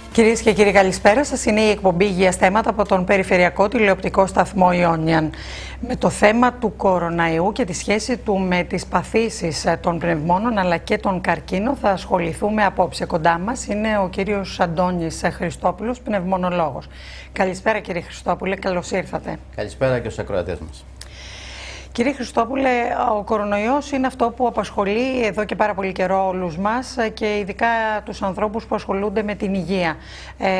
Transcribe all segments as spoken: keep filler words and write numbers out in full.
Κυρίες και κύριοι, καλησπέρα σας. Είναι η εκπομπή Υγείας Θέματα από τον Περιφερειακό Τηλεοπτικό Σταθμό Ιόνιαν. Με το θέμα του κοροναϊού και τη σχέση του με τις παθήσεις των πνευμόνων αλλά και τον καρκίνο θα ασχοληθούμε απόψε. Κοντά μας είναι ο κύριος Αντώνης Χριστόπουλος, πνευμονολόγος. Καλησπέρα κύριε Χριστόπουλε, καλώς ήρθατε. Καλησπέρα και στους ακροατές μας. Κύριε Χριστόπουλε, ο κορονοϊός είναι αυτό που απασχολεί εδώ και πάρα πολύ καιρό όλους μας και ειδικά τους ανθρώπους που ασχολούνται με την υγεία. Ε,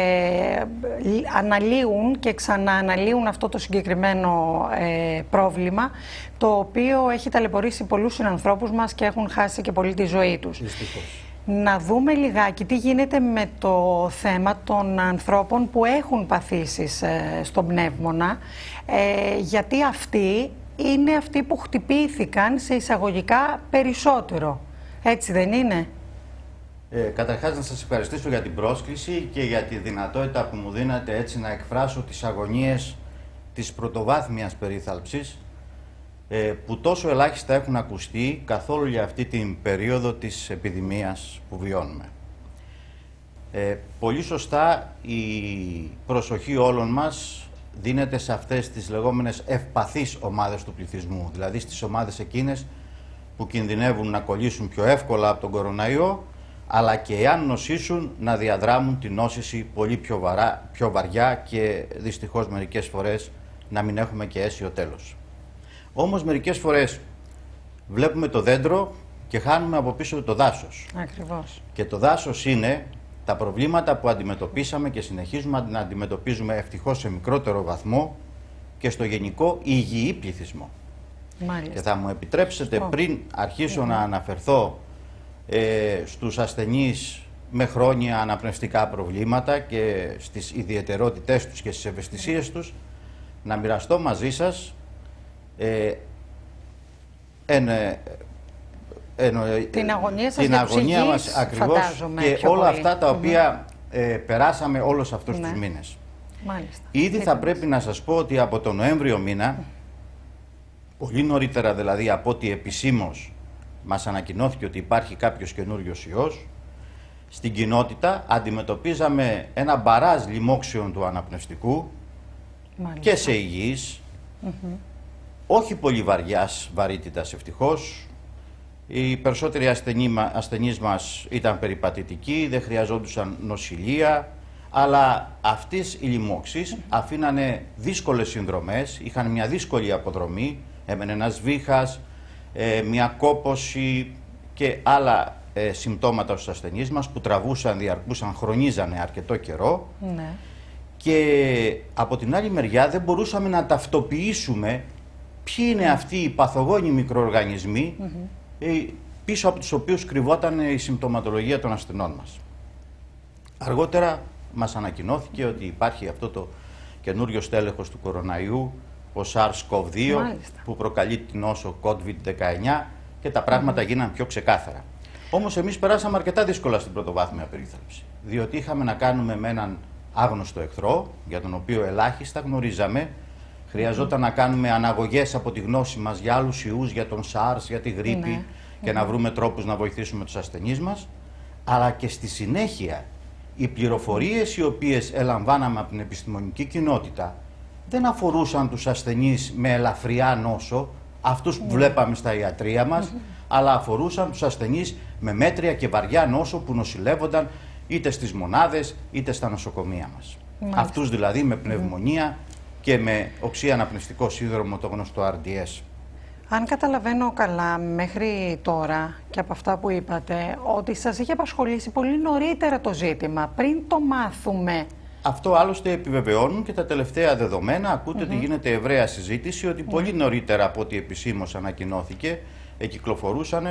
αναλύουν και ξανααναλύουν αυτό το συγκεκριμένο ε, πρόβλημα, το οποίο έχει ταλαιπωρήσει πολλούς συνανθρώπους μας και έχουν χάσει και πολύ τη ζωή τους. Δυστυχώς. Να δούμε λιγάκι τι γίνεται με το θέμα των ανθρώπων που έχουν παθήσεις ε, στον πνεύμονα, ε, γιατί αυτοί είναι αυτοί που χτυπήθηκαν σε εισαγωγικά περισσότερο. Έτσι δεν είναι? Ε, καταρχάς να σας ευχαριστήσω για την πρόσκληση και για τη δυνατότητα που μου δίνατε έτσι να εκφράσω τις αγωνίες της πρωτοβάθμιας περίθαλψης ε, που τόσο ελάχιστα έχουν ακουστεί καθ' όλη αυτή την περίοδο της επιδημίας που βιώνουμε. Ε, πολύ σωστά η προσοχή όλων μας δίνεται σε αυτές τις λεγόμενες ευπαθείς ομάδες του πληθυσμού, δηλαδή στις ομάδες εκείνες που κινδυνεύουν να κολλήσουν πιο εύκολα από τον κοροναϊό, αλλά και εάν νοσήσουν να διαδράμουν την νόσηση πολύ πιο, βαρά, πιο βαριά και δυστυχώς μερικές φορές να μην έχουμε και αίσιο τέλος. Όμως μερικές φορές βλέπουμε το δέντρο και χάνουμε από πίσω το δάσος. Ακριβώς. Και το δάσος είναι τα προβλήματα που αντιμετωπίσαμε και συνεχίζουμε να αντιμετωπίζουμε ευτυχώς σε μικρότερο βαθμό και στο γενικό υγιή πληθυσμό. Μάλιστα. Και θα μου επιτρέψετε Σωστό. πριν αρχίσω Mm-hmm. να αναφερθώ ε, στους ασθενείς με χρόνια αναπνευστικά προβλήματα και στις ιδιαιτερότητές τους και στις ευαισθησίες τους, να μοιραστώ μαζί σας ε, ένα, Εννο, την αγωνία σας την για αγωνία τους μας υγιείς, ακριβώς και όλα πολύ. αυτά τα οποία Mm-hmm. ε, περάσαμε όλους αυτούς Ναι. τους μήνες. Μάλιστα. Ήδη θα πρέπει να σας πω ότι από τον Νοέμβριο μήνα, πολύ νωρίτερα δηλαδή από ότι επισήμως μας ανακοινώθηκε ότι υπάρχει κάποιος καινούριος ιός, στην κοινότητα αντιμετωπίζαμε ένα μπαράζ λοιμόξεων του αναπνευστικού. Μάλιστα. Και σε υγιείς, mm-hmm. όχι πολύ βαριάς βαρύτητας ευτυχώς. Οι περισσότεροι ασθενείς μας ήταν περιπατητικοί, δεν χρειαζόντουσαν νοσηλεία, αλλά αυτές οι λοιμώξεις αφήνανε δύσκολες συνδρομές, είχαν μια δύσκολη αποδρομή, έμενε ένας βήχας, ε, μια κόπωση και άλλα ε, συμπτώματα στους ασθενείς μας που τραβούσαν, διαρκούσαν, χρονίζανε αρκετό καιρό. Ναι. Και από την άλλη μεριά δεν μπορούσαμε να ταυτοποιήσουμε ποιοι είναι αυτοί οι παθογόνοι μικροοργανισμοί mm-hmm. πίσω από τους οποίους κρυβόταν η συμπτωματολογία των ασθενών μας. Αργότερα μας ανακοινώθηκε ότι υπάρχει αυτό το καινούριο στέλεχος του κοροναϊού, ο SARS-κοβ δύο, μάλιστα, που προκαλεί την νόσο κόβιντ δεκαεννιά και τα πράγματα mm-hmm. γίναν πιο ξεκάθαρα. Όμως εμείς περάσαμε αρκετά δύσκολα στην πρωτοβάθμια περίθαλψη, διότι είχαμε να κάνουμε με έναν άγνωστο εχθρό, για τον οποίο ελάχιστα γνωρίζαμε. Χρειαζόταν mm-hmm. να κάνουμε αναγωγές από τη γνώση μας για άλλους ιούς, για τον SARS, για τη γρίπη mm-hmm. και να βρούμε τρόπους να βοηθήσουμε τους ασθενείς μας. Αλλά και στη συνέχεια οι πληροφορίες οι οποίες ελαμβάναμε από την επιστημονική κοινότητα δεν αφορούσαν τους ασθενείς με ελαφριά νόσο, αυτούς που mm-hmm. βλέπαμε στα ιατρεία μας, mm-hmm. αλλά αφορούσαν τους ασθενείς με μέτρια και βαριά νόσο που νοσηλεύονταν είτε στις μονάδες είτε στα νοσοκομεία μας. Μάλιστα. Αυτούς δηλαδή με πνευμονία mm. και με οξύ αναπνευστικό σύνδρομο, το γνωστό αρ ντι ες. Αν καταλαβαίνω καλά μέχρι τώρα και από αυτά που είπατε, ότι σας είχε απασχολήσει πολύ νωρίτερα το ζήτημα, πριν το μάθουμε. Αυτό άλλωστε επιβεβαιώνουν και τα τελευταία δεδομένα. Ακούτε mm-hmm. ότι γίνεται ευραία συζήτηση ότι mm-hmm. πολύ νωρίτερα από ό,τι επισήμως ανακοινώθηκε, εκυκλοφορούσαν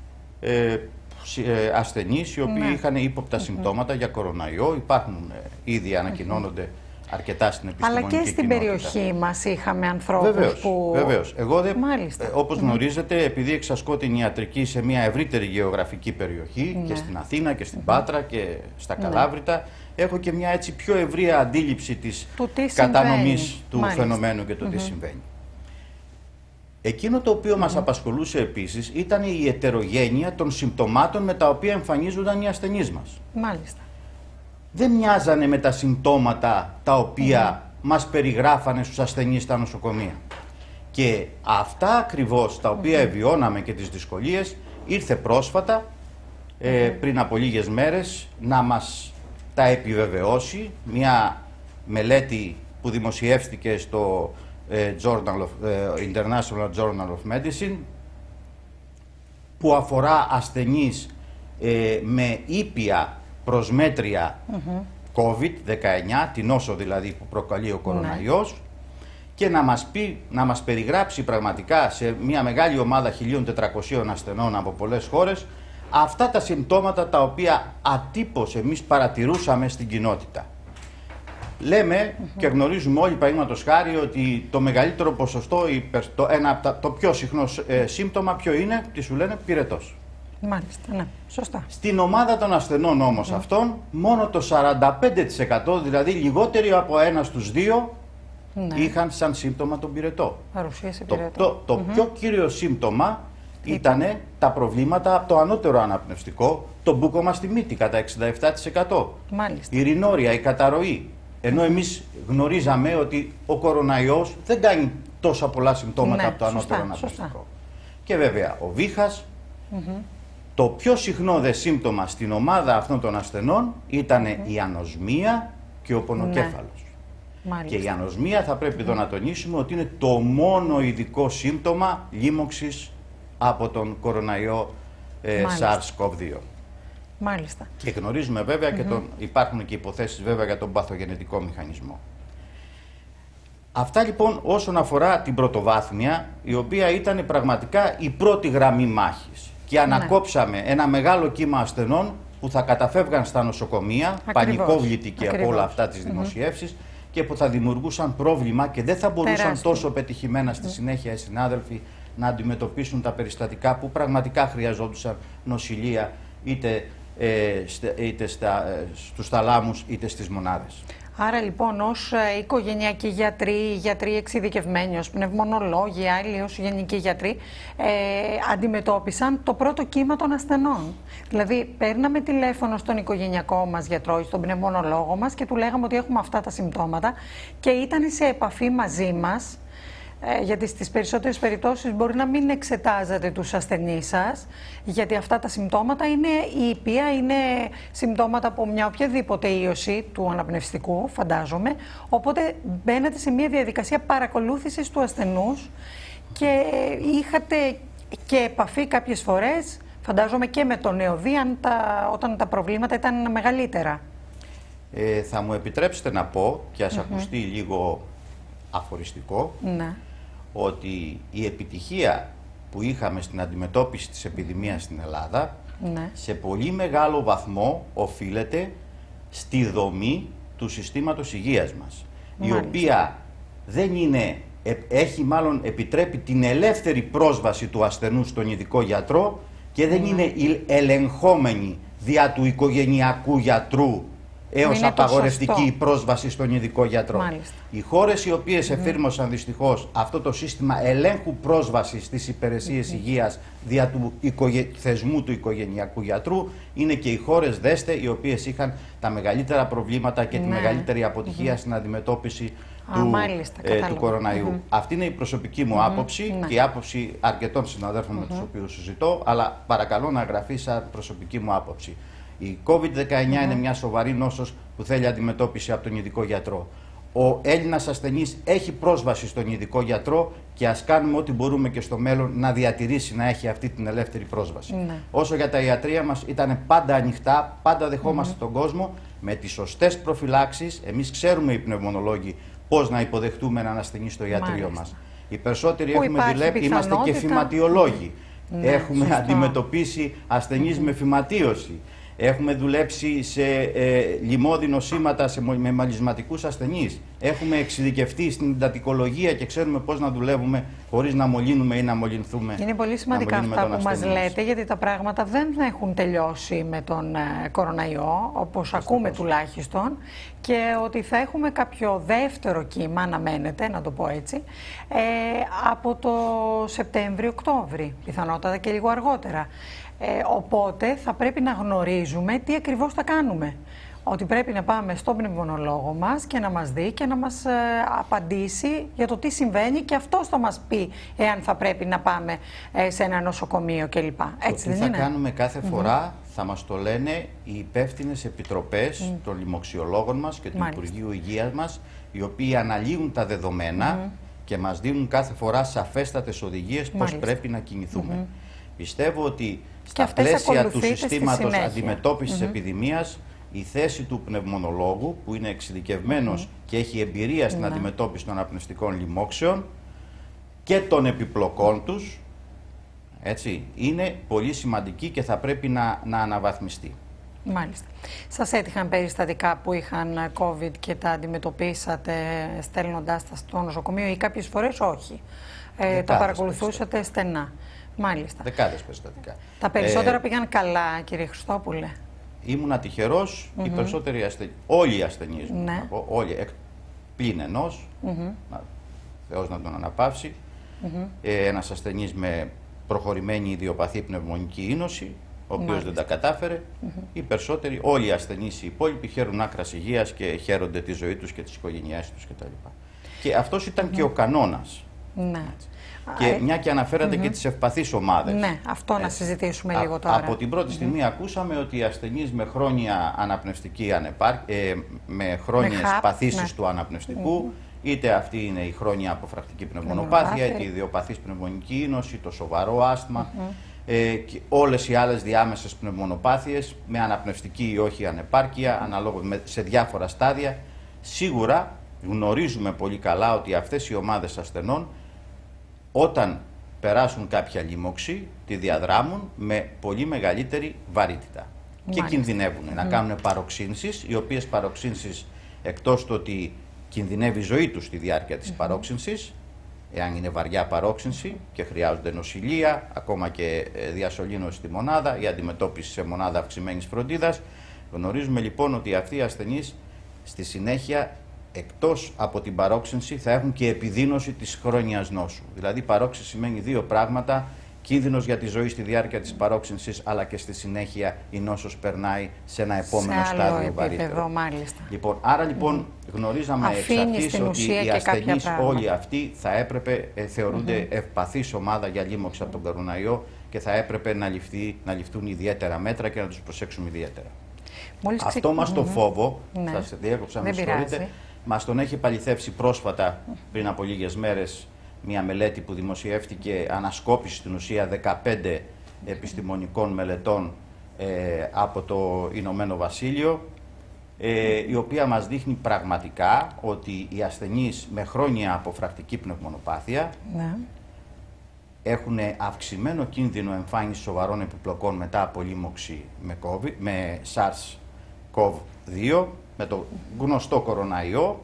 ε, ασθενείς οι οποίοι ναι. είχαν ύποπτα mm-hmm. συμπτώματα για κοροναϊό. Υπάρχουν ε, ήδη ανακοινώνονται mm-hmm. αρκετά στην επιστημονική κοινότητα. Αλλά και στην κοινότητα. Περιοχή μας είχαμε ανθρώπους βεβαίως, που... Βεβαίως. Εγώ δεν, Μάλιστα. όπως mm-hmm. γνωρίζετε, επειδή εξασκώ την ιατρική σε μια ευρύτερη γεωγραφική περιοχή mm-hmm. και στην Αθήνα και στην mm-hmm. Πάτρα και στα Καλάβρητα, mm-hmm. έχω και μια έτσι πιο ευρεία αντίληψη της κατανομής του Μάλιστα. φαινομένου και το mm-hmm. τι συμβαίνει. Εκείνο το οποίο mm-hmm. μας απασχολούσε επίσης ήταν η ετερογένεια των συμπτωμάτων με τα οποία εμφανίζονταν οι ασθενείς μας. Μάλιστα. δεν μοιάζανε με τα συμπτώματα τα οποία mm. μας περιγράφανε στους ασθενείς στα νοσοκομεία. Και αυτά ακριβώς τα οποία mm. εβιώναμε και τις δυσκολίες, ήρθε πρόσφατα, mm. ε, πριν από λίγες μέρες, να μας τα επιβεβαιώσει μια μελέτη που δημοσιεύτηκε στο ε, Journal of, ε, International Journal of Medicine, που αφορά ασθενείς ε, με ήπια προσμέτρια mm-hmm. κόβιντ δεκαεννιά, την νόσο δηλαδή που προκαλεί ο κοροναϊός, mm-hmm. και να μας πει, να μας περιγράψει πραγματικά σε μια μεγάλη ομάδα χίλια τετρακοσίων ασθενών από πολλές χώρες αυτά τα συμπτώματα τα οποία ατύπως εμείς παρατηρούσαμε στην κοινότητα. Λέμε mm-hmm. και γνωρίζουμε όλοι, παραδείγματος χάρη, ότι το μεγαλύτερο ποσοστό, το, ένα, το πιο συχνό ε, σύμπτωμα ποιο είναι, τι σου λένε, πυρετός. Μάλιστα, ναι, σωστά. Στην ομάδα των ασθενών όμως mm. αυτών, μόνο το σαράντα πέντε τοις εκατό, δηλαδή λιγότεροι από ένα στους δύο, ναι. είχαν σαν σύμπτωμα τον πυρετό. Παρουσίαση το, πυρετό. Το, το mm-hmm. πιο κύριο σύμπτωμα ήταν τα προβλήματα από το ανώτερο αναπνευστικό, το μπούκωμα στη μύτη κατά εξήντα επτά τοις εκατό. Μάλιστα. Η ρινόρια, η καταρροή. Ενώ εμείς γνωρίζαμε ότι ο κοροναϊός δεν κάνει τόσα πολλά συμπτώματα ναι, από το ανώτερο σωστά, αναπνευστικό. Σωστά. Και βέβαια ο βήχας, mm-hmm. το πιο συχνό δε σύμπτωμα στην ομάδα αυτών των ασθενών ήταν mm-hmm. η ανοσμία και ο πονοκέφαλος. Ναι. Και η ανοσμία θα πρέπει mm-hmm. εδώ να τονίσουμε ότι είναι το μόνο ειδικό σύμπτωμα λίμωξης από τον κοροναϊό ε, SARS-κοβ δύο. Μάλιστα. Και γνωρίζουμε βέβαια mm-hmm. και τον, υπάρχουν και υποθέσεις βέβαια για τον παθογενετικό μηχανισμό. Αυτά λοιπόν όσον αφορά την πρωτοβάθμια, η οποία ήταν πραγματικά η πρώτη γραμμή μάχης. Και ανακόψαμε ναι. ένα μεγάλο κύμα ασθενών που θα καταφεύγαν στα νοσοκομεία, πανικόβλητοι και από όλα αυτά τις δημοσιεύσεις, mm-hmm. και που θα δημιουργούσαν πρόβλημα και δεν θα μπορούσαν τεράστιο. τόσο πετυχημένα στη συνέχεια οι συνάδελφοι να αντιμετωπίσουν τα περιστατικά που πραγματικά χρειαζόντουσαν νοσηλεία είτε, ε, είτε στα, ε, στους θαλάμους είτε στις μονάδες. Άρα λοιπόν ως οικογενειακοί γιατροί, γιατροί εξειδικευμένοι, ως πνευμονολόγοι, άλλοι ως γενικοί γιατροί, ε, αντιμετώπισαν το πρώτο κύμα των ασθενών. Δηλαδή παίρναμε τηλέφωνο στον οικογενειακό μας γιατρό ή στον πνευμονολόγο μας και του λέγαμε ότι έχουμε αυτά τα συμπτώματα και ήταν σε επαφή μαζί μας. Ε, γιατί στις περισσότερες περιπτώσεις μπορεί να μην εξετάζετε τους ασθενείς σας, γιατί αυτά τα συμπτώματα είναι ήπια, είναι συμπτώματα από μια οποιαδήποτε ίωση του αναπνευστικού, φαντάζομαι. Οπότε μπαίνετε σε μια διαδικασία παρακολούθησης του ασθενούς και είχατε και επαφή κάποιες φορές, φαντάζομαι και με τον νεοδί, τα, όταν τα προβλήματα ήταν μεγαλύτερα. Ε, θα μου επιτρέψετε να πω, και ας mm-hmm. ακουστεί λίγο αφοριστικό, ναι. ότι η επιτυχία που είχαμε στην αντιμετώπιση της επιδημίας στην Ελλάδα ναι. σε πολύ μεγάλο βαθμό οφείλεται στη δομή του συστήματος υγείας μας, μάλιστα. η οποία δεν είναι, έχει μάλλον επιτρέπει την ελεύθερη πρόσβαση του ασθενού στον ειδικό γιατρό και δεν ναι. είναι ελεγχόμενη δια του οικογενειακού γιατρού έως απαγορευτική πρόσβαση στον ειδικό γιατρό. Μάλιστα. Οι χώρες οι οποίες mm. εφήρμοσαν δυστυχώς αυτό το σύστημα ελέγχου πρόσβασης στις υπηρεσίες mm. υγείας δια του οικογε... θεσμού του οικογενειακού γιατρού είναι και οι χώρες, δέστε, οι οποίες είχαν τα μεγαλύτερα προβλήματα και mm. τη μεγαλύτερη αποτυχία mm. στην αντιμετώπιση Α, του, μάλιστα, ε, του κοροναϊού. Mm. Αυτή είναι η προσωπική μου mm. άποψη mm. και η άποψη αρκετών συναδέλφων mm. με τους οποίους συζητώ, αλλά παρακαλώ να γραφεί σαν προσωπική μου άποψη. Η κόβιντ δεκαεννιά mm-hmm. είναι μια σοβαρή νόσος που θέλει αντιμετώπιση από τον ειδικό γιατρό. Ο Έλληνας ασθενής έχει πρόσβαση στον ειδικό γιατρό και ας κάνουμε ό,τι μπορούμε και στο μέλλον να διατηρήσει να έχει αυτή την ελεύθερη πρόσβαση. Mm-hmm. Όσο για τα ιατρεία μας ήταν πάντα ανοιχτά, πάντα δεχόμαστε mm-hmm. τον κόσμο με τις σωστές προφυλάξεις. Εμείς ξέρουμε οι πνευμονολόγοι πώς να υποδεχτούμε έναν ασθενή στο ιατρείο Μάλιστα. μας. Οι περισσότεροι που έχουμε δουλέψει, είμαστε και φυματιολόγοι. Mm-hmm. Έχουμε mm-hmm. αντιμετωπίσει ασθενείς mm-hmm. με φυματίωση. Έχουμε δουλέψει σε ε, λιμώδη νοσήματα σε, με μαλισματικούς ασθενείς. Έχουμε εξειδικευτεί στην εντατικολογία και ξέρουμε πώς να δουλεύουμε χωρίς να μολύνουμε ή να μολυνθούμε. Είναι πολύ σημαντικά αυτά που μας λέτε, γιατί τα πράγματα δεν έχουν τελειώσει με τον ε, κοροναϊό, όπως ακούμε τουλάχιστον, και ότι θα έχουμε κάποιο δεύτερο κύμα, αναμένεται, να το πω έτσι, ε, από το Σεπτέμβριο-Οκτώβρη, πιθανότατα και λίγο αργότερα. Ε, οπότε θα πρέπει να γνωρίζουμε τι ακριβώς θα κάνουμε. ότι πρέπει να πάμε στον πνευμονολόγο μας και να μας δει και να μας ε, απαντήσει για το τι συμβαίνει και αυτός θα μας πει εάν θα πρέπει να πάμε ε, σε ένα νοσοκομείο κλπ. Έτσι το δεν τι είναι? θα κάνουμε κάθε Mm-hmm. φορά θα μας το λένε οι υπεύθυνες επιτροπές mm. των λοιμοξιολόγων μας και του Μάλιστα. Υπουργείου Υγείας μας, οι οποίοι αναλύουν τα δεδομένα mm. και μας δίνουν κάθε φορά σαφέστατες οδηγίες πώς πρέπει να κινηθούμε. Mm-hmm. Πιστεύω ότι στα πλαίσια του συστήματος αντιμετώπισης mm-hmm. επιδημίας, η θέση του πνευμονολόγου, που είναι εξειδικευμένος mm-hmm. και έχει εμπειρία στην mm-hmm. αντιμετώπιση των αναπνευστικών λοιμόξεων και των επιπλοκών τους, έτσι, είναι πολύ σημαντική και θα πρέπει να, να αναβαθμιστεί. Μάλιστα. Σας έτυχαν περιστατικά που είχαν COVID και τα αντιμετωπίσατε στέλνοντάς τα στο νοσοκομείο ή κάποιες φορές όχι? Ε, τα παρακολουθούσατε στενά. Μάλιστα. Δεκάδες περιστατικά. Τα περισσότερα ε, πήγαν καλά, κύριε Χριστόπουλε? Ήμουνα τυχερός, mm-hmm. οι περισσότεροι ασθενείς, όλοι οι ασθενείς, ναι. να πω, όλοι, εκ, πλην ενός, mm-hmm. να, Θεός να τον αναπαύσει, mm-hmm. ε, ένας ασθενής με προχωρημένη ιδιοπαθή πνευμονική ίνωση, ο οποίος δεν τα κατάφερε. Mm-hmm. Οι περισσότεροι, όλοι οι ασθενείς οι υπόλοιποι, χαίρουν άκρας υγείας και χαίρονται τη ζωή τους και τις οικογένειές τους κτλ. Και αυτός ήταν mm-hmm. και ο κανόνας. Ναι. Και μια και αναφέρατε mm-hmm. και τις ευπαθείς ομάδες. Ναι, αυτό ε, να συζητήσουμε α, λίγο τώρα. Από την πρώτη στιγμή mm-hmm. ακούσαμε ότι οι ασθενείς με χρόνια αναπνευστική ανεπάρ... ε, με χρόνιες με παθήσεις ναι. του αναπνευστικού, mm-hmm. είτε αυτή είναι η χρόνια αποφρακτική πνευμονοπάθεια, είτε η ιδιοπαθής πνευμονική ίνωση, το σοβαρό άσθμα, mm-hmm. ε, και όλες οι άλλες διάμεσες πνευμονοπάθειες με αναπνευστική ή όχι ανεπάρκεια, αναλόγως με, σε διάφορα στάδια. Σίγουρα γνωρίζουμε πολύ καλά ότι αυτές οι ομάδες ασθενών, όταν περάσουν κάποια λοιμώξη, τη διαδράμουν με πολύ μεγαλύτερη βαρύτητα. Μάλιστα. Και κινδυνεύουν mm. να κάνουν παροξύνσεις, οι οποίες παροξύνσεις, εκτός του ότι κινδυνεύει η ζωή τους στη διάρκεια της mm. παρόξυνσης, εάν είναι βαριά παρόξυνση και χρειάζονται νοσηλεία, ακόμα και διασωλήνωση στη μονάδα, η αντιμετώπιση σε μονάδα αυξημένης φροντίδας. Γνωρίζουμε λοιπόν ότι αυτοί οι ασθενείς στη συνέχεια, εκτός από την παρόξυνση, θα έχουν και επιδείνωση της χρόνιας νόσου. Δηλαδή, παρόξυνση σημαίνει δύο πράγματα: κίνδυνος για τη ζωή στη διάρκεια της παρόξυνσης, αλλά και στη συνέχεια η νόσος περνάει σε ένα επόμενο σε στάδιο βαρύτερο. Μάλιστα. Λοιπόν, άρα λοιπόν mm. γνωρίζαμε εξ αρχής ότι οι ασθενείς όλοι αυτοί θα έπρεπε, ε, θεωρούνται mm-hmm. ευπαθής ομάδα για λοίμωξη από τον κοροναϊό και θα έπρεπε να, ληφθεί, να ληφθούν ιδιαίτερα μέτρα και να τους προσέξουμε ιδιαίτερα. Μόλις Αυτό μας mm-hmm. το φόβο, ναι. θα σε διέκοψα, με συγχωρείτε, μας τον έχει επαληθεύσει πρόσφατα, πριν από λίγες μέρες, μια μελέτη που δημοσιεύτηκε, ανασκόπηση στην ουσία δεκαπέντε επιστημονικών μελετών ε, από το Ηνωμένο Βασίλειο, ε, η οποία μας δείχνει πραγματικά ότι οι ασθενείς με χρόνια αποφρακτική πνευμονοπάθεια ναι. έχουν αυξημένο κίνδυνο εμφάνισης σοβαρών επιπλοκών μετά από λοίμωξη με, COVID, με SARS-κοβ δύο, με το γνωστό κοροναϊό,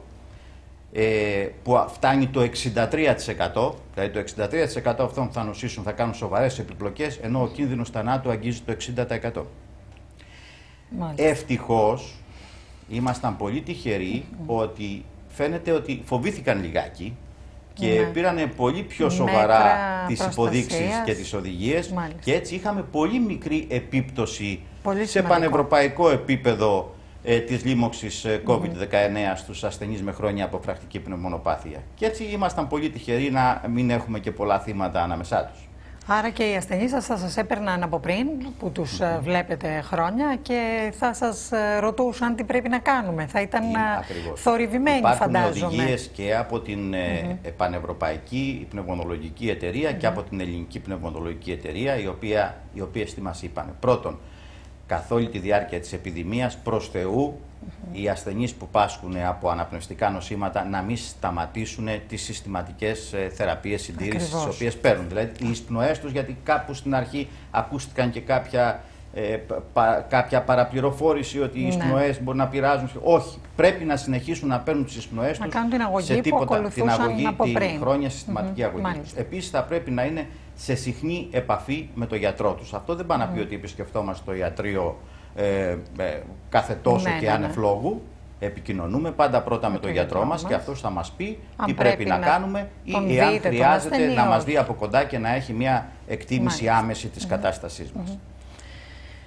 ε, που φτάνει το εξήντα τρία τοις εκατό, δηλαδή το εξήντα τρία τοις εκατό αυτών που θα νοσήσουν θα κάνουν σοβαρές επιπλοκές, ενώ ο κίνδυνος θανάτου αγγίζει το εξήντα τοις εκατό. Μάλιστα. Ευτυχώς, ήμασταν πολύ τυχεροί mm. ότι φαίνεται ότι φοβήθηκαν λιγάκι και ναι. πήρανε πολύ πιο σοβαρά μέτρα τις υποδείξεις και τις οδηγίες. Μάλιστα. Και έτσι είχαμε πολύ μικρή επίπτωση πολύ σε πανευρωπαϊκό επίπεδο ε, της λοίμωξης ε, κόβιντ δεκαεννέα mm-hmm. στους ασθενείς με χρόνια αποφρακτική πνευμονοπάθεια. Και έτσι ήμασταν πολύ τυχεροί να μην έχουμε και πολλά θύματα ανάμεσά τους. Άρα και οι ασθενείς σας θα σας έπαιρναν από πριν, που τους mm-hmm. βλέπετε χρόνια, και θα σας ρωτούσαν τι πρέπει να κάνουμε. Θα ήταν Ακριβώς. θορυβημένοι, Υπάρχουν φαντάζομαι. Υπάρχουν οδηγίες και από την mm-hmm. Πανευρωπαϊκή Πνευμονολογική Εταιρεία mm-hmm. και από την Ελληνική Πνευμονολογική Εταιρεία, οι, οποία, οι οποίες τι μας είπαν. Πρώτον, καθ' όλη τη διάρκεια της επιδημίας, προς Θεού, mm-hmm. οι ασθενείς που πάσχουν από αναπνευστικά νοσήματα να μην σταματήσουν τις συστηματικές ε, θεραπείες συντήρησης τις οποίες παίρνουν. Δηλαδή, οι εισπνοές τους, γιατί κάπου στην αρχή ακούστηκαν και κάποια, ε, πα, κάποια παραπληροφόρηση ότι οι εισπνοές ναι. μπορεί να πειράζουν. Όχι, πρέπει να συνεχίσουν να παίρνουν τις εισπνοές τους την αγωγή σε τίποτα. Που την αγωγή, από την πριν. χρόνια συστηματική mm-hmm. αγωγή. Μάλιστα. Επίσης, θα πρέπει να είναι σε συχνή επαφή με τον γιατρό τους. Αυτό δεν πάει να πει mm. ότι επισκεφτόμαστε το ιατρείο ε, ε, κάθε τόσο ναι, και ναι, ανεφλόγου. Ναι. Επικοινωνούμε πάντα πρώτα με τον γιατρό μας, μας και αυτός θα μας πει αν τι πρέπει, πρέπει να, να κάνουμε ή εάν χρειάζεται να μας δει από κοντά και να έχει μια εκτίμηση Μάλιστα. άμεση της mm-hmm. κατάστασής μας. Mm-hmm.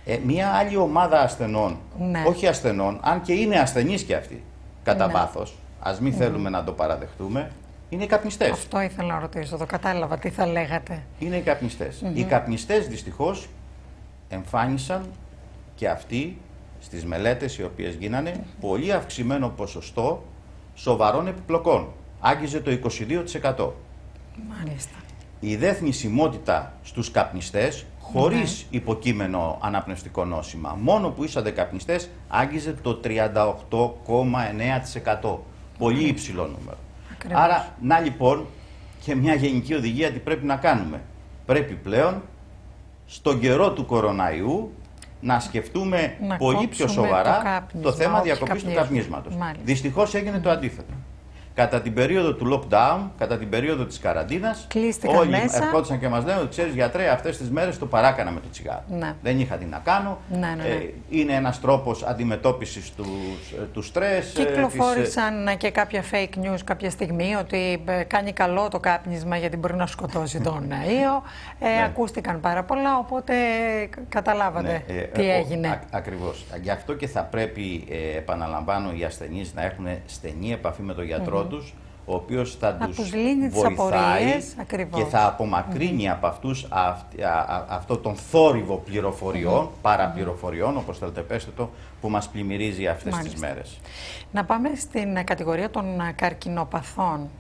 Ε, μία άλλη ομάδα ασθενών, ναι. όχι ασθενών, αν και είναι ασθενείς και αυτοί, κατά ναι. βάθος, ας μην mm. θέλουμε να το παραδεχτούμε, είναι οι καπνιστές. Αυτό ήθελα να ρωτήσω, το κατάλαβα, τι θα λέγατε. Είναι οι καπνιστές. Mm-hmm. Οι καπνιστές δυστυχώς εμφάνισαν και αυτοί στις μελέτες οι οποίες γίνανε mm. πολύ αυξημένο ποσοστό σοβαρών επιπλοκών. Άγγιζε το είκοσι δύο τοις εκατό. Μάλιστα. Η δε θνησιμότητα στους καπνιστές, χωρίς ναι. υποκείμενο αναπνευστικό νόσημα, μόνο που ήσαντε καπνιστές, άγγιζε το τριάντα οκτώ κόμμα εννέα τοις εκατό. Πολύ mm. υψηλό νούμερο. Ακριβώς. Άρα, να λοιπόν και μια γενική οδηγία τι πρέπει να κάνουμε. Πρέπει πλέον, στον καιρό του κοροναϊού, να σκεφτούμε να πολύ πιο σοβαρά το, το θέμα διακοπής του καπνίσματος. Δυστυχώς έγινε το αντίθετο. Κατά την περίοδο του lockdown, κατά την περίοδο της καραντίνας, όλοι ερχόντουσαν και μας λένε ότι ξέρεις γιατρέ, αυτές τις μέρες το παράκανα με το τσιγάρο. Ναι. Δεν είχα τι να κάνω. Ναι, ναι, ναι. Ε, είναι ένας τρόπος αντιμετώπισης του, του στρες. Κυκλοφόρησαν της... και κάποια fake news κάποια στιγμή ότι κάνει καλό το κάπνισμα γιατί μπορεί να σκοτώσει τον ιό. Ε, ναι. Ακούστηκαν πάρα πολλά, οπότε καταλάβατε ναι, ε, τι έγινε. Α, ακριβώς. Γι' αυτό και θα πρέπει, ε, επαναλαμβάνω, οι ασθενείς να έχουν στενή επαφή με τον γιατρό mm-hmm. τους, ο οποίος θα τους βοηθάει και θα απομακρύνει mm-hmm. από αυτούς αυ, α, α, αυτό τον θόρυβο πληροφοριών, mm-hmm. παραπληροφοριών, όπως θέλετε πέστε το, που μας πλημμυρίζει αυτές Μάλιστα. τις μέρες. Να πάμε στην κατηγορία των καρκινοπαθών,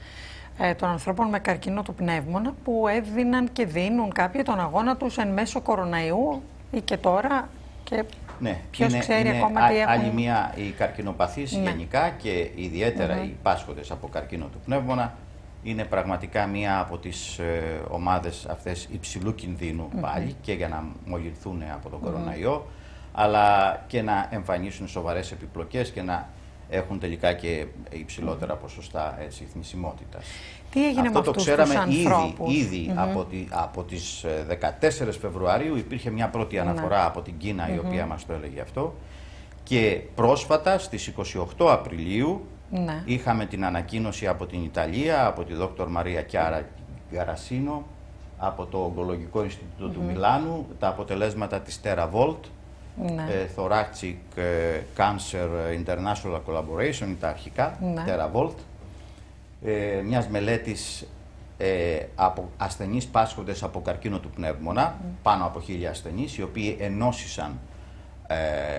ε, των ανθρώπων με καρκίνο του πνεύμονα, που έδιναν και δίνουν κάποιοι τον αγώνα τους εν μέσω κοροναϊού ή και τώρα. Και ναι, ποιος είναι, ξέρει είναι ακόμα α, τι έχουν... άλλη μία, οι καρκινοπαθείς ναι. γενικά και ιδιαίτερα mm-hmm. οι πάσχοντες από καρκίνο του πνεύμονα είναι πραγματικά μία από τις ε, ομάδες αυτές υψηλού κινδύνου mm-hmm. πάλι και για να μολυνθούν από τον mm-hmm. κοροναϊό, αλλά και να εμφανίσουν σοβαρές επιπλοκές και να έχουν τελικά και υψηλότερα ποσοστά έτσι, θνησιμότητας. Τι έγινε Αυτό με το αυτούς ξέραμε τους ήδη, ανθρώπους. ήδη Mm-hmm. από, τη, από τις δεκατέσσερις Φεβρουαρίου υπήρχε μια πρώτη αναφορά mm-hmm. από την Κίνα mm-hmm. η οποία μας το έλεγε αυτό και πρόσφατα στις είκοσι οκτώ Απριλίου mm-hmm. είχαμε την ανακοίνωση από την Ιταλία, από τη δόκτωρ Μαρία Κιάρα Γκαρασίνο, από το Ογκολογικό Ινστιτούτο mm-hmm. του Μιλάνου, τα αποτελέσματα της TeraVolt, ναι. ε, Thoracic Cancer International Collaboration, τα αρχικά, ναι. TeraVolt, ε, μιας μελέτης ε, από ασθενείς πάσχοντες από καρκίνο του πνεύμονα, mm. πάνω από χίλια ασθενείς, οι οποίοι ενώσισαν ε,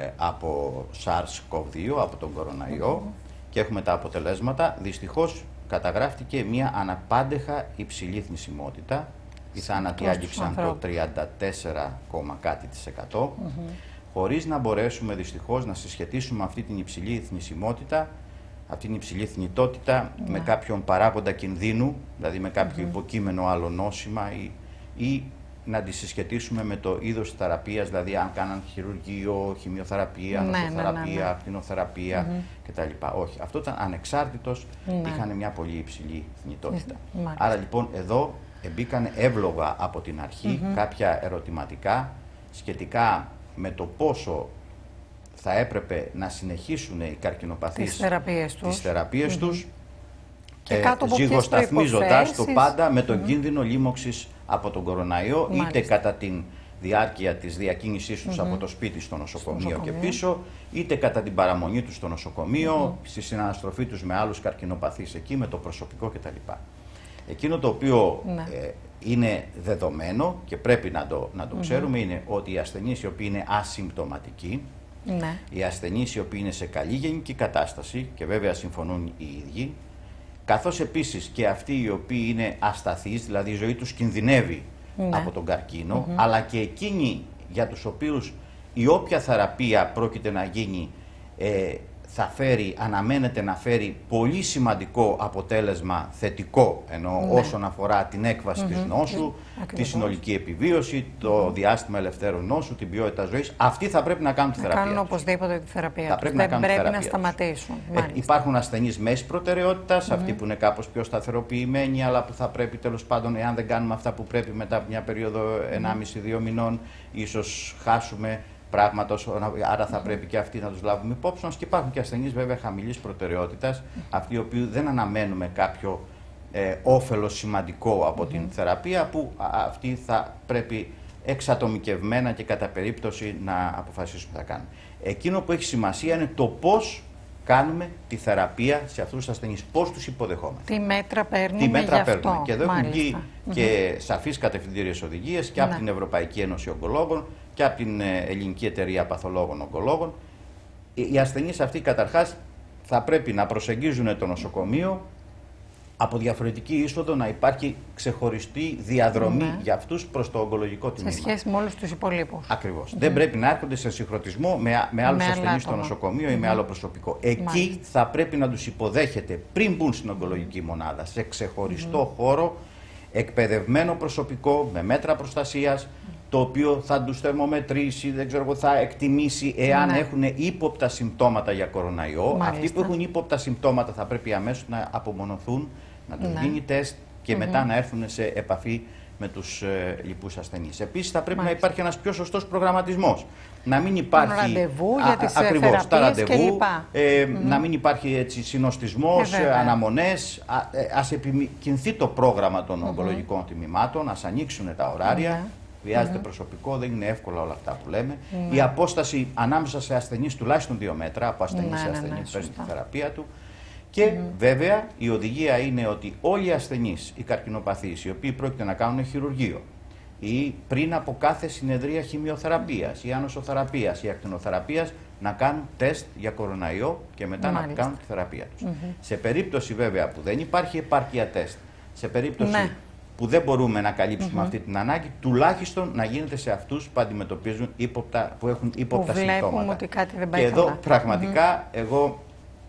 από SARS-κοβ δύο, από τον κοροναϊό, mm. και έχουμε τα αποτελέσματα. Δυστυχώς καταγράφτηκε μια αναπάντεχα υψηλή θνησιμότητα. Οι θάνατοι άγγιξαν το τριάντα τέσσερα, κάτι της εκατό, mm-hmm. χωρίς να μπορέσουμε δυστυχώς να συσχετίσουμε αυτή την υψηλή θνησιμότητα, αυτή την υψηλή θνητότητα mm-hmm. με κάποιον παράγοντα κινδύνου, δηλαδή με κάποιο mm-hmm. υποκείμενο άλλο νόσημα ή, ή να τη συσχετίσουμε με το είδος της θεραπείας, δηλαδή αν κάναν χειρουργείο, χημειοθεραπεία, ναι, νοσοθεραπεία, ναι, ναι, ναι. ακτινοθεραπεία mm-hmm. κτλ. Όχι, αυτό ήταν ανεξάρτητος, ναι. είχαν μια πολύ υψηλή θνητότητα. Mm-hmm. Άρα λοιπόν εδώ μπήκαν εύλογα από την αρχή mm-hmm. κάποια ερωτηματικά σχετικά με το πόσο θα έπρεπε να συνεχίσουν οι καρκινοπαθείς τις θεραπείες τους, τις θεραπείες mm-hmm. τους και ε, ζυγοσταθμίζοντας το πάντα με τον mm-hmm. κίνδυνο λίμωξης από τον κοροναϊό, Μάλιστα. είτε κατά τη διάρκεια της διακίνησής τους mm-hmm. από το σπίτι στο νοσοκομείο, στο νοσοκομείο και πίσω, είτε κατά την παραμονή τους στο νοσοκομείο, mm-hmm. στη συναναστροφή τους με άλλους καρκινοπαθείς εκεί, με το προσωπικό κτλ. Εκείνο το οποίο ναι. ε, είναι δεδομένο και πρέπει να το, να το mm-hmm. ξέρουμε είναι ότι οι ασθενείς οι οποίοι είναι ασυμπτωματικοί, ναι. οι ασθενείς οι οποίοι είναι σε καλή γενική κατάσταση και βέβαια συμφωνούν οι ίδιοι, καθώς επίσης και αυτοί οι οποίοι είναι ασταθείς, δηλαδή η ζωή τους κινδυνεύει ναι. από τον καρκίνο, mm-hmm. αλλά και εκείνοι για τους οποίους η όποια θεραπεία πρόκειται να γίνει ε, θα φέρει, αναμένεται να φέρει πολύ σημαντικό αποτέλεσμα θετικό, ενώ ναι. όσον αφορά την έκβαση mm-hmm. της νόσου, mm-hmm. τη συνολική επιβίωση, το mm-hmm. διάστημα ελευθέρου νόσου, την ποιότητα ζωής. Αυτοί θα πρέπει να κάνουν τη θεραπεία. Να κάνουν οπωσδήποτε τη θεραπεία. Θα πρέπει Δεν να πρέπει θεραπεία να σταματήσουν. Ε, υπάρχουν ασθενείς μέσης προτεραιότητας, mm-hmm. αυτοί που είναι κάπως πιο σταθεροποιημένοι, αλλά που θα πρέπει τέλος πάντων, εάν δεν κάνουμε αυτά που πρέπει μετά από μια περίοδο ενάμιση δύο μηνών, ίσως χάσουμε πράγματα, άρα θα πρέπει και αυτοί να τους λάβουμε υπόψη μας. Και υπάρχουν και ασθενείς βέβαια χαμηλής προτεραιότητας, αυτοί οι οποίοι δεν αναμένουμε κάποιο ε, όφελος σημαντικό από mm-hmm. την θεραπεία, που α, αυτοί θα πρέπει εξατομικευμένα και κατά περίπτωση να αποφασίσουμε τι θα κάνουμε. Εκείνο που έχει σημασία είναι το πώς κάνουμε τη θεραπεία σε αυτούς τους ασθενείς, πώς τους υποδεχόμαστε. Τι μέτρα παίρνουμε Τι μέτρα γι' παίρνουμε. αυτό. Και εδώ έχουν βγει Mm-hmm. και σαφείς κατευθυντήριες οδηγίες και Ναι. από την Ευρωπαϊκή Ένωση Ογκολόγων και από την Ελληνική Εταιρεία Παθολόγων Ογκολόγων. Οι ασθενείς αυτοί καταρχάς θα πρέπει να προσεγγίζουν το νοσοκομείο από διαφορετική είσοδο, να υπάρχει ξεχωριστή διαδρομή Ναι. για αυτούς προς το ογκολογικό τμήμα. Σε σχέση με όλους τους υπολείπους. Ακριβώς. Mm-hmm. Δεν πρέπει να έρχονται σε συγχρονισμό με, με άλλους Με ασθενείς στο άτομα. νοσοκομείο mm-hmm. ή με άλλο προσωπικό. Εκεί Μάλιστα. θα πρέπει να τους υποδέχεται πριν μπουν στην ογκολογική μονάδα, σε ξεχωριστό mm-hmm. χώρο, εκπαιδευμένο προσωπικό, με μέτρα προστασίας, το οποίο θα τους θερμομετρήσει, δεν ξέρω, θα εκτιμήσει εάν Ναι. έχουν ύποπτα συμπτώματα για κοροναϊό. Μάλιστα. Αυτοί που έχουν ύποπτα συμπτώματα θα πρέπει αμέσως να απομονωθούν, να τους Ναι. γίνει τεστ και Mm-hmm. μετά να έρθουν σε επαφή με τους ε, λοιπούς ασθενείς. Επίσης θα πρέπει Μάλιστα. να υπάρχει ένας πιο σωστός προγραμματισμός. Να μην υπάρχει ραντεβού για τις ακριβώς, θεραπείες τα ραντεβού, κλπ. ε, Mm-hmm. να μην υπάρχει έτσι συνοστισμός, Ε, ε, αναμονές. Α, ε, ας επιμηκυνθεί το πρόγραμμα των Mm-hmm. ογκολογικών τμήματων, ας ανοίξουν τα ωράρια. Mm-hmm. Χρειάζεται προσωπικό, δεν είναι εύκολα όλα αυτά που λέμε. Η απόσταση ανάμεσα σε ασθενείς τουλάχιστον δύο μέτρα, από ασθενή Ναι, σε ναι, ναι, ασθενή, παίρνει σωστά. τη θεραπεία του. Και βέβαια η οδηγία είναι ότι όλοι οι ασθενείς, οι καρκινοπαθείς, οι οποίοι πρόκειται να κάνουν χειρουργείο ή πριν από κάθε συνεδρία χημειοθεραπείας ή ανοσοθεραπείας ή ακτινοθεραπείας, να κάνουν τεστ για κοροναϊό και μετά Μάλιστα. να κάνουν τη θεραπεία τους. Mm-hmm. Σε περίπτωση βέβαια που δεν υπάρχει επάρκεια τεστ, σε περίπτωση Ναι. που δεν μπορούμε να καλύψουμε Mm-hmm. αυτή την ανάγκη, τουλάχιστον να γίνεται σε αυτούς που αντιμετωπίζουν ύποπτα, που έχουν ύποπτα Που βλέπουμε συμπτώματα. ότι κάτι δεν πάει Και εδώ καλά. πραγματικά εγώ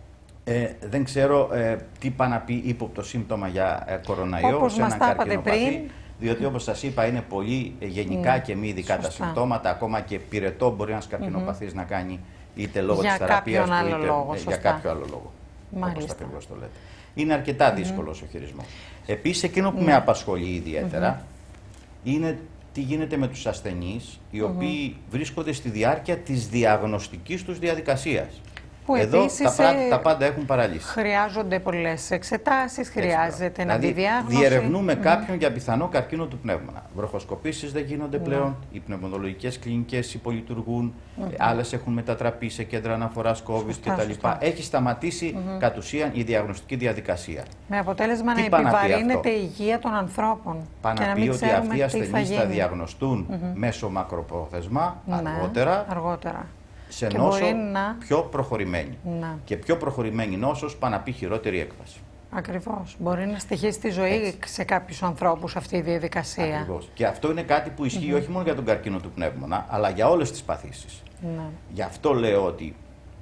ε, δεν ξέρω ε, τι πάει να πει ύποπτο σύμπτωμα για ε, κοροναϊό Όπως σε μας έναν τα είπατε καρκινοπαθή, πριν. διότι όπως σας είπα είναι πολύ ε, γενικά Ναι, και μη ειδικά τα σωστά. συμπτώματα, ακόμα και πυρετό μπορεί ένας καρκινοπαθής να κάνει είτε λόγω Για της θεραπείας κάποιον του άλλο είτε λόγο, ε, για σωστά. κάποιο άλλο λόγο. Μάλιστα. Όπως ακριβώς το λέτε. Είναι αρκετά δύσκολος ο χειρισμός. Επίσης, εκείνο που με απασχολεί ιδιαίτερα είναι τι γίνεται με τους ασθενείς οι οποίοι βρίσκονται στη διάρκεια της διαγνωστικής τους διαδικασίας. Που Εδώ επίσης, τα, πρά- ε, τα πάντα έχουν παραλύσει. Χρειάζονται πολλές εξετάσεις, Έτσι, χρειάζεται να δηλαδή, δει διάγνωση. διερευνούμε κάποιον για πιθανό καρκίνο του πνεύμονα. Βροχοσκοπήσεις δεν γίνονται πλέον. Οι πνευμονολογικές κλινικές υπολειτουργούν. ε, Άλλες έχουν μετατραπεί σε κέντρα αναφοράς COVID Σωστά, κτλ. σωστά. Έχει σταματήσει κατ' ουσίαν η διαγνωστική διαδικασία. Με αποτέλεσμα Τι να πάει να πει επιβαρύνεται αυτό? η υγεία των ανθρώπων. Πάει και να να πει μην ότι ξέρουμε αυτοί οι τι ασθενείς θα, γίνει. διαγνωστούν μέσω μακροπρόθεσμα, Ναι, αργότερα, αργότερα. σε Και νόσο μπορεί να- πιο προχωρημένη. Να. Και πιο προχωρημένη νόσος πάει να πει χειρότερη έκβαση. Ακριβώς. Μπορεί να στοιχήσει τη ζωή Έτσι. σε κάποιους ανθρώπους αυτή η διαδικασία. Ακριβώς. Και αυτό είναι κάτι που ισχύει όχι μόνο για τον καρκίνο του πνεύμονα, αλλά για όλες τις παθήσεις. Ναι. Γι' αυτό λέω ότι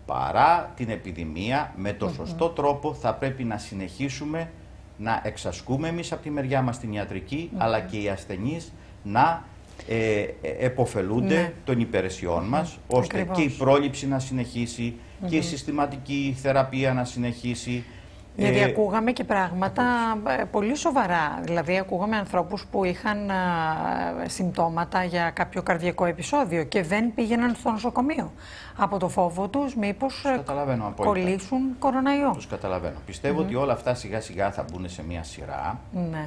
παρά την επιδημία, με το σωστό τρόπο θα πρέπει να συνεχίσουμε να εξασκούμε εμείς από τη μεριά μας την ιατρική, αλλά και οι ασθενείς να ε, ε, εποφελούνται Ναι. των υπηρεσιών μας, ώστε Ακριβώς. και η πρόληψη να συνεχίσει και η συστηματική θεραπεία να συνεχίσει. Γιατί Ε, ακούγαμε και πράγματα ε, πολύ σοβαρά. Δηλαδή, ακούγαμε ανθρώπους που είχαν ε, συμπτώματα για κάποιο καρδιακό επεισόδιο και δεν πήγαιναν στο νοσοκομείο. Από το φόβο τους μήπως ε, καταλαβαίνω απόλυτα. κολλήσουν κοροναϊό. Τους καταλαβαίνω. Πιστεύω ότι όλα αυτά σιγά σιγά θα μπουν σε μια σειρά. Ναι.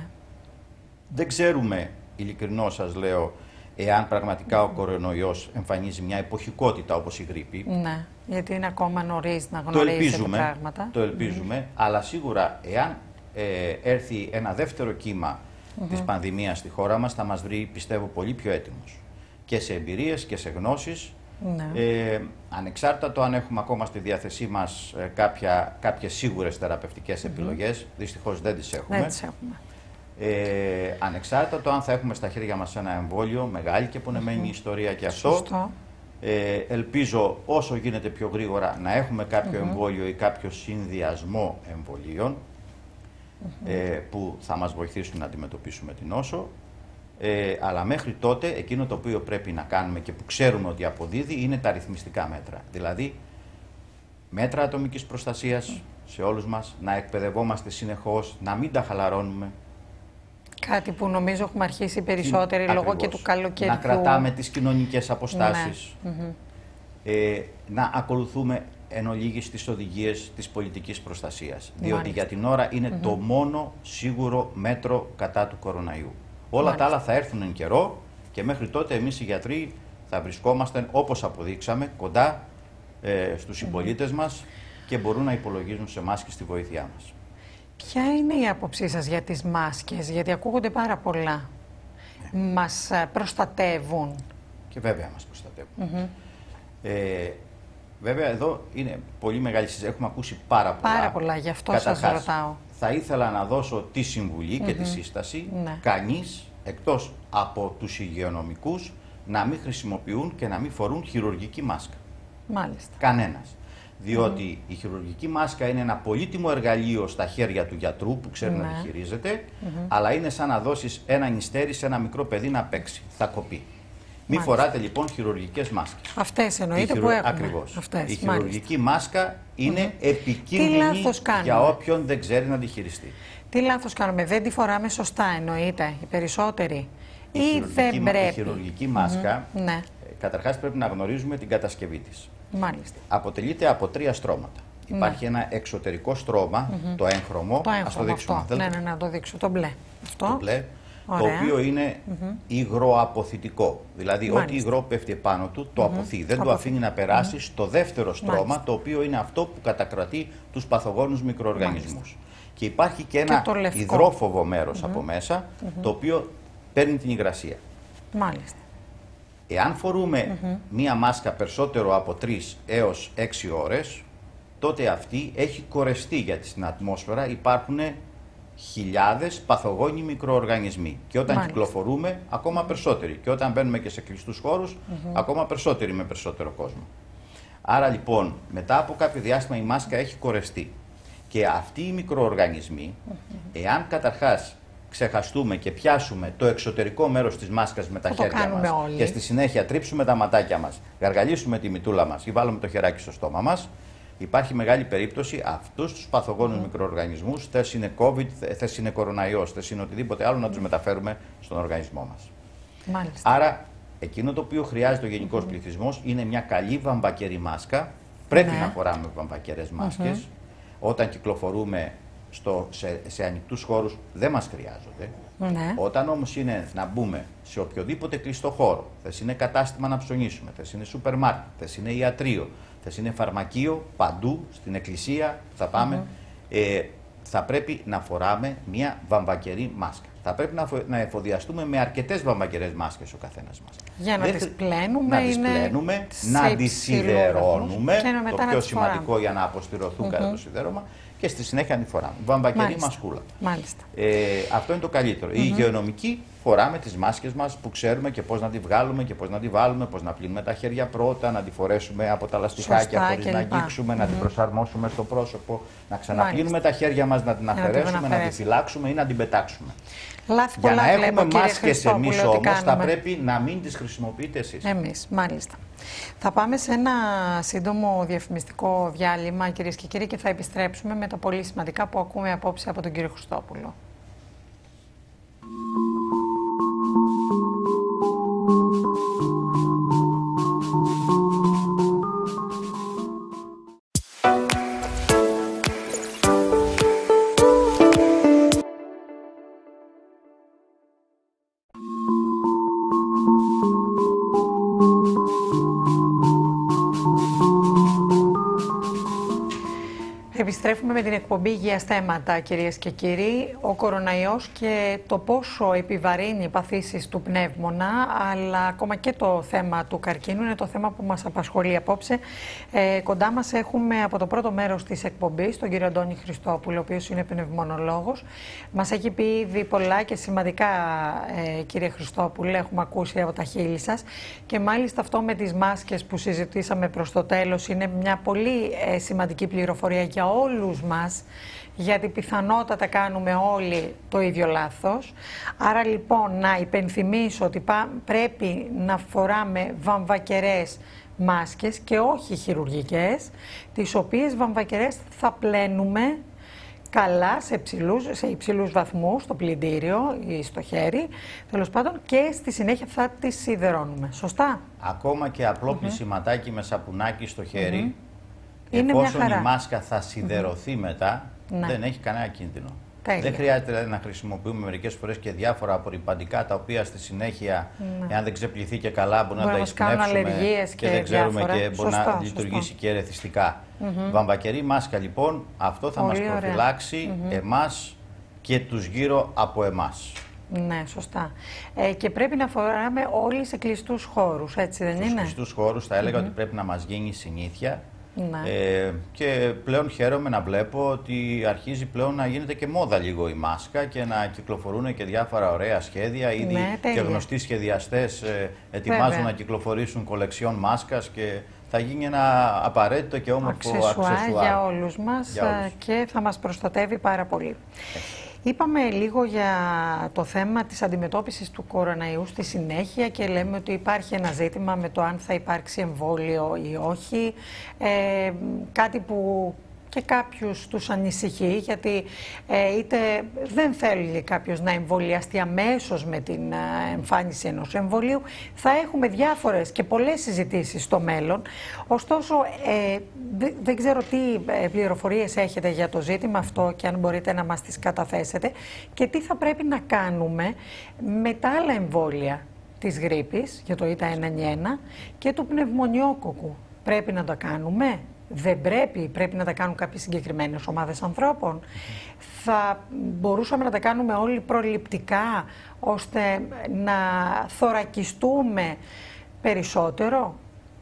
Δεν ξέρουμε, ειλικρινώς σας λέω, εάν πραγματικά ο κορονοϊός εμφανίζει μια εποχικότητα όπως η γρίπη. Ναι. Γιατί είναι ακόμα νωρίς να Το γνωρίζετε ελπίζουμε, πράγματα. το ελπίζουμε, αλλά σίγουρα εάν ε, έρθει ένα δεύτερο κύμα της πανδημίας στη χώρα μας, θα μας βρει, πιστεύω, πολύ πιο έτοιμους. Και σε εμπειρίες και σε γνώσεις. Ναι. Ε, ανεξάρτητα το αν έχουμε ακόμα στη διάθεσή μας ε, κάποια, κάποιες σίγουρες θεραπευτικές επιλογές, δυστυχώς δεν τις έχουμε. Δεν τις έχουμε. Ε, ανεξάρτητα το αν θα έχουμε στα χέρια μας ένα εμβόλιο, μεγάλη και πονεμένη ιστορία και αυτό. Σωστό. Ε, ελπίζω όσο γίνεται πιο γρήγορα να έχουμε κάποιο εμβόλιο ή κάποιο συνδυασμό εμβολίων ε, που θα μας βοηθήσουν να αντιμετωπίσουμε την νόσο. Ε, αλλά μέχρι τότε εκείνο το οποίο πρέπει να κάνουμε και που ξέρουμε ότι αποδίδει είναι τα ρυθμιστικά μέτρα. Δηλαδή μέτρα ατομικής προστασίας σε όλους μας, να εκπαιδευόμαστε συνεχώς, να μην τα χαλαρώνουμε. Κάτι που νομίζω έχουμε αρχίσει περισσότεροι Ακριβώς. λόγω και του καλοκαιριού. Να κρατάμε τις κοινωνικές αποστάσεις. Ναι. Μμμ. Ε, να ακολουθούμε εν ολίγης τις οδηγίες της πολιτικής προστασίας. Διότι Μάλιστα. για την ώρα είναι το μόνο σίγουρο μέτρο κατά του κοροναϊού. Όλα Μάλιστα. τα άλλα θα έρθουν εν καιρό Και μέχρι τότε εμείς οι γιατροί θα βρισκόμαστε, όπως αποδείξαμε, κοντά ε, στους συμπολίτες μας και μπορούν να υπολογίζουν σε εμάς και στη βοήθειά μας. Ποια είναι η άποψή σας για τις μάσκες, γιατί ακούγονται πάρα πολλά. Ναι. Μας προστατεύουν? Και βέβαια μας προστατεύουν. Mm-hmm. ε, βέβαια εδώ είναι πολύ μεγάλη συζήτηση, έχουμε ακούσει πάρα πολλά. Πάρα πολλά, γι' αυτό Καταρχάς, σας ρωτάω. Θα ήθελα να δώσω τη συμβουλή mm-hmm. και τη σύσταση, ναι. κανείς εκτός από τους υγειονομικούς να μην χρησιμοποιούν και να μην φορούν χειρουργική μάσκα. Μάλιστα. Κανένας. Διότι mm. η χειρουργική μάσκα είναι ένα πολύτιμο εργαλείο στα χέρια του γιατρού που ξέρει ναι. να τη χειρίζεται, mm-hmm. αλλά είναι σαν να δώσεις ένα νηστέρι σε ένα μικρό παιδί να παίξει. Θα κοπεί. Μην φοράτε λοιπόν χειρουργικές μάσκες. Αυτές εννοείται χειρου... που έχουμε. Ακριβώς. Αυτές, η χειρουργική μάλιστα. μάσκα είναι mm-hmm. επικίνδυνη για όποιον δεν ξέρει να τη χειριστεί. Τι λάθος κάνουμε, δεν τη φοράμε σωστά εννοείται οι περισσότεροι? Η ή χειρουργική, δεν πρέπει? Η χειρουργική μάσκα, mm-hmm. ναι. καταρχάς πρέπει να γνωρίζουμε την κατασκευή της. Μάλιστα. Αποτελείται από τρία στρώματα. Ναι. Υπάρχει ένα εξωτερικό στρώμα, mm-hmm. το έγχρωμο. Το έγχρωμο, ας το δείξουμε, αυτό. Ναι, ναι, ναι, το δείξω. Το μπλε. Αυτό. Το μπλε, ωραία. Το οποίο είναι mm-hmm. υγροαποθητικό. Δηλαδή, μάλιστα. ό,τι υγρό πέφτει επάνω του, το mm-hmm. αποθεί. Δεν Απο... το αφήνει να περάσει mm-hmm. στο δεύτερο στρώμα, μάλιστα. το οποίο είναι αυτό που κατακρατεί τους παθογόνους μικροοργανισμούς. Μάλιστα. Και υπάρχει και ένα και υδρόφοβο μέρος mm-hmm. από μέσα, mm-hmm. το οποίο παίρνει την υγρασία. Μάλιστα. Εάν φορούμε mm-hmm. μία μάσκα περισσότερο από τρεις έως έξι ώρες, τότε αυτή έχει κορεστεί, γιατί στην ατμόσφαιρα υπάρχουν χιλιάδες παθογόνοι μικροοργανισμοί. Και όταν μάλιστα. κυκλοφορούμε, ακόμα περισσότεροι. Και όταν μπαίνουμε και σε κλειστούς χώρους, mm-hmm. ακόμα περισσότεροι με περισσότερο κόσμο. Άρα λοιπόν, μετά από κάποιο διάστημα η μάσκα έχει κορεστεί. Και αυτοί οι μικροοργανισμοί, mm-hmm. εάν καταρχάς ξεχαστούμε και πιάσουμε το εξωτερικό μέρος της μάσκας με τα θα χέρια μας όλοι. και στη συνέχεια τρίψουμε τα ματάκια μας, γαργαλίσουμε τη μητούλα μας ή βάλουμε το χεράκι στο στόμα μας, υπάρχει μεγάλη περίπτωση αυτούς τους παθογόνους mm. μικροοργανισμούς, θες είναι COVID, θες είναι κοροναϊός, θες είναι οτιδήποτε άλλο, να τους μεταφέρουμε στον οργανισμό μας. Μάλιστα. Άρα, εκείνο το οποίο χρειάζεται ο γενικός mm. πληθυσμός είναι μια καλή βαμβακερή μάσκα. Πρέπει ναι. να φοράμε βαμβακερές μάσκες. Mm-hmm. Όταν κυκλοφορούμε Στο, σε, σε ανοιχτούς χώρους δεν μας χρειάζονται. Ναι. Όταν όμως είναι να μπούμε σε οποιοδήποτε κλειστό χώρο, θες είναι κατάστημα να ψωνίσουμε, θες είναι σούπερ μάρκετ, θες είναι ιατρείο, θες είναι φαρμακείο, παντού, στην εκκλησία που θα πάμε, mm-hmm. ε, θα πρέπει να φοράμε μια βαμβακερή μάσκα. Θα πρέπει να, να εφοδιαστούμε με αρκετές βαμβακερές μάσκες ο καθένας μας. Για να δεν, τις πλένουμε, να τις πλένουμε, να τις σιδερώνουμε, το πιο σημαντικό για να αποστηρωθούν mm-hmm. κατά το σιδέρωμα, και στη συνέχεια τη φοράμε. Βαμβακερή μασκούλα. Μάλιστα. Ε, αυτό είναι το καλύτερο. Mm-hmm. Οι υγειονομικοί φοράμε τις μάσκες μας που ξέρουμε και πώς να τη βγάλουμε και πώς να τη βάλουμε, πώς να πλύνουμε τα χέρια πρώτα, να τη φορέσουμε από τα λαστιχάκια χωρίς να αγγίξουμε, mm-hmm. να την προσαρμόσουμε στο πρόσωπο, να ξαναπλύνουμε τα χέρια μας, να την αφαιρέσουμε, να, να τη φυλάξουμε ή να την πετάξουμε. Λάθη Για πολλά να έχουμε βλέπω, μάσκες εμείς όμως, θα πρέπει να μην τις χρησιμοποιείτε εσείς. Εμείς, μάλιστα. Θα πάμε σε ένα σύντομο διαφημιστικό διάλειμμα, κυρίες και κύριοι, και θα επιστρέψουμε με τα πολύ σημαντικά που ακούμε απόψε από τον κύριο Χριστόπουλο. Επιστρέφουμε με την εκπομπή Υγείας Θέματα, κυρίες και κύριοι. Ο κοροναϊός και το πόσο επιβαρύνει οι παθήσεις του πνεύμονα, αλλά ακόμα και το θέμα του καρκίνου, είναι το θέμα που μας απασχολεί απόψε. Ε, κοντά μας έχουμε από το πρώτο μέρος της εκπομπής τον κύριο Αντώνη Χριστόπουλο, ο οποίος είναι πνευμονολόγος. Μας έχει πει ήδη πολλά και σημαντικά, ε, κύριε Χριστόπουλε, έχουμε ακούσει από τα χείλη σας. Και μάλιστα αυτό με τις μάσκες που συζητήσαμε προς το τέλος είναι μια πολύ ε, σημαντική πληροφορία για όλους μας, γιατί πιθανότατα κάνουμε όλοι το ίδιο λάθος. Άρα λοιπόν να υπενθυμίσω ότι πρέπει να φοράμε βαμβακερές μάσκες και όχι χειρουργικές, τις οποίες βαμβακερές θα πλένουμε καλά σε υψηλούς, σε υψηλούς βαθμούς, στο πλυντήριο ή στο χέρι, τέλος πάντων, και στη συνέχεια θα τις σιδερώνουμε. Σωστά? Ακόμα και απλό mm-hmm. πλησιματάκι με σαπουνάκι στο χέρι, mm-hmm. εφόσον η μάσκα θα σιδερωθεί mm-hmm. μετά, ναι. δεν έχει κανένα κίνδυνο. Τέλεια. Δεν χρειάζεται δηλαδή, να χρησιμοποιούμε μερικές φορές και διάφορα απορριπαντικά τα οποία στη συνέχεια, ναι. εάν δεν ξεπληθεί και καλά, μπορεί να τα εισπνεύσουμε και, και δεν ξέρουμε διάφορα. Και μπορεί σωστά, να λειτουργήσει σωστά. και ερεθιστικά. Mm-hmm. Βαμβακερή μάσκα λοιπόν, αυτό θα Πολύ μας προφυλάξει mm-hmm. εμάς και τους γύρω από εμάς. Ναι, σωστά. Ε, και πρέπει να φοράμε όλοι σε κλειστούς χώρους, έτσι δεν Στους είναι? Σε κλειστούς χώρους θα έλεγα mm-hmm. ότι πρέπει να μας γίνει συνήθεια. Ναι. Ε, και πλέον χαίρομαι να βλέπω ότι αρχίζει πλέον να γίνεται και μόδα λίγο η μάσκα και να κυκλοφορούν και διάφορα ωραία σχέδια. Ήδη ναι, και γνωστοί σχεδιαστές ε, ετοιμάζουν Βέβαια. να κυκλοφορήσουν κολεξιόν μάσκας και θα γίνει ένα απαραίτητο και όμορφο αξεσουάρ για όλους μας για όλους. Και θα μας προστατεύει πάρα πολύ. Ε. Είπαμε λίγο για το θέμα της αντιμετώπισης του κοροναϊού στη συνέχεια και λέμε ότι υπάρχει ένα ζήτημα με το αν θα υπάρξει εμβόλιο ή όχι. Ε, κάτι που και κάποιους τους ανησυχεί, γιατί ε, είτε δεν θέλει κάποιος να εμβολιαστεί αμέσως με την ε, εμφάνιση ενός εμβολίου. Θα έχουμε διάφορες και πολλές συζητήσεις στο μέλλον. Ωστόσο, ε, δε, δεν ξέρω τι ε, πληροφορίες έχετε για το ζήτημα αυτό και αν μπορείτε να μας τις καταθέσετε και τι θα πρέπει να κάνουμε με τα άλλα εμβόλια της γρίπης, για το ΙΤΑ ένα εννιά ένα και του πνευμονιόκοκκου. Πρέπει να τα κάνουμε? Δεν πρέπει, πρέπει να τα κάνουν κάποιες συγκεκριμένες ομάδες ανθρώπων. Mm-hmm. Θα μπορούσαμε να τα κάνουμε όλοι προληπτικά, ώστε να θωρακιστούμε περισσότερο.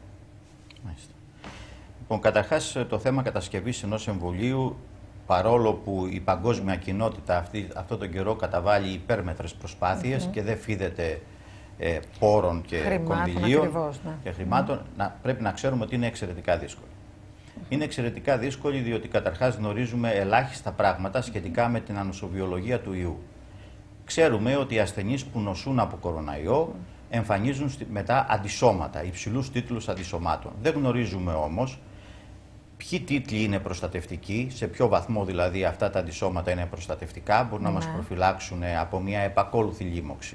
Μάλιστα. Λοιπόν, καταρχάς το θέμα κατασκευής ενός εμβολίου, παρόλο που η παγκόσμια κοινότητα αυτή, αυτόν τον καιρό καταβάλει υπέρμετρες προσπάθειες mm-hmm. και δεν φίδεται ε, πόρων και χρημάτων, κονδυλίων ακριβώς, ναι. και χρημάτων, mm-hmm. να, πρέπει να ξέρουμε ότι είναι εξαιρετικά δύσκολο. Είναι εξαιρετικά δύσκολη διότι καταρχάς γνωρίζουμε ελάχιστα πράγματα σχετικά με την ανοσοβιολογία του ιού. Ξέρουμε ότι οι ασθενείς που νοσούν από κοροναϊό εμφανίζουν μετά αντισώματα, υψηλούς τίτλους αντισωμάτων. Δεν γνωρίζουμε όμως ποιοι τίτλοι είναι προστατευτικοί, σε ποιο βαθμό δηλαδή αυτά τα αντισώματα είναι προστατευτικά, μπορούν να μας προφυλάξουν από μια επακόλουθη λίμωξη.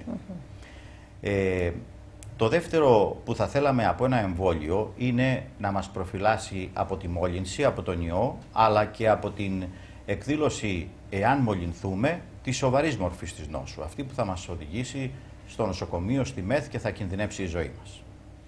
Ε, Το δεύτερο που θα θέλαμε από ένα εμβόλιο είναι να μας προφυλάσει από τη μόλυνση, από τον ιό, αλλά και από την εκδήλωση, εάν μολυνθούμε, της σοβαρής μορφής της νόσου. Αυτή που θα μας οδηγήσει στο νοσοκομείο, στη ΜΕΘ και θα κινδυνεύσει η ζωή μας.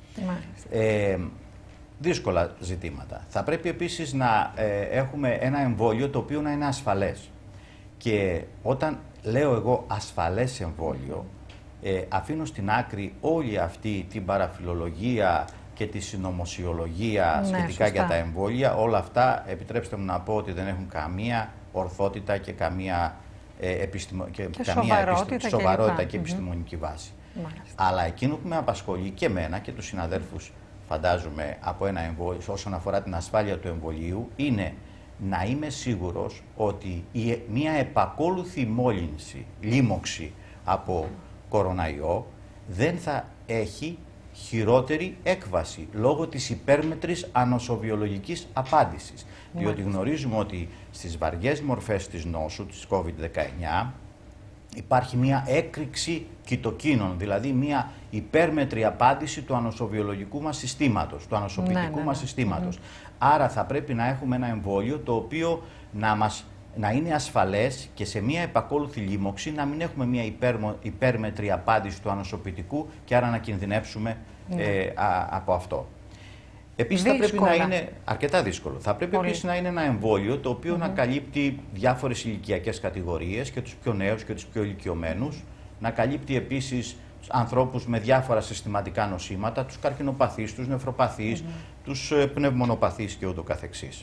Ε, δύσκολα ζητήματα. Θα πρέπει επίσης να ε, έχουμε ένα εμβόλιο το οποίο να είναι ασφαλές. Και όταν λέω εγώ ασφαλές εμβόλιο, Ε, αφήνω στην άκρη όλη αυτή την παραφιλολογία και τη συνωμοσιολογία ναι, σχετικά σωστά. για τα εμβόλια. Όλα αυτά, επιτρέψτε μου να πω ότι δεν έχουν καμία ορθότητα και καμία, ε, επιστημο... και και καμία σοβαρότητα, επιστη... και, σοβαρότητα και επιστημονική mm-hmm. βάση. Μάλιστα. Αλλά εκείνο που με απασχολεί και εμένα και τους συναδέλφους, φαντάζομαι, από ένα εμβόλιο, όσον αφορά την ασφάλεια του εμβολίου, είναι να είμαι σίγουρος ότι η... μια επακόλουθη μόλυνση, λίμωξη από κοροναϊό δεν θα έχει χειρότερη έκβαση λόγω της υπέρμετρης ανοσοβιολογικής απάντησης. Yeah. Διότι γνωρίζουμε ότι στις βαριές μορφές της νόσου, της κόβιντ δεκαεννιά, υπάρχει μια έκρηξη κυτοκίνων, δηλαδή μια υπέρμετρη απάντηση του ανοσοβιολογικού μας συστήματος, του ανοσοποιητικού ναι, ναι, ναι. μας συστήματος. Mm-hmm. Άρα θα πρέπει να έχουμε ένα εμβόλιο το οποίο να μας να είναι ασφαλές και σε μια επακόλουθη λίμωξη να μην έχουμε μια υπέρμο, υπέρμετρη απάντηση του ανοσοποιητικού και άρα να κινδυνεύσουμε ναι. ε, α, από αυτό. Επίσης θα πρέπει να είναι αρκετά δύσκολο. Θα πρέπει Πολύ. επίσης να είναι ένα εμβόλιο το οποίο mm-hmm. να καλύπτει διάφορες ηλικιακές κατηγορίες και τους πιο νέους και τους πιο ηλικιωμένους. Να καλύπτει επίσης ανθρώπους με διάφορα συστηματικά νοσήματα, τους καρκινοπαθείς, τους νεφροπαθείς, mm-hmm. τους πνευμονοπαθείς και ούτω καθεξής.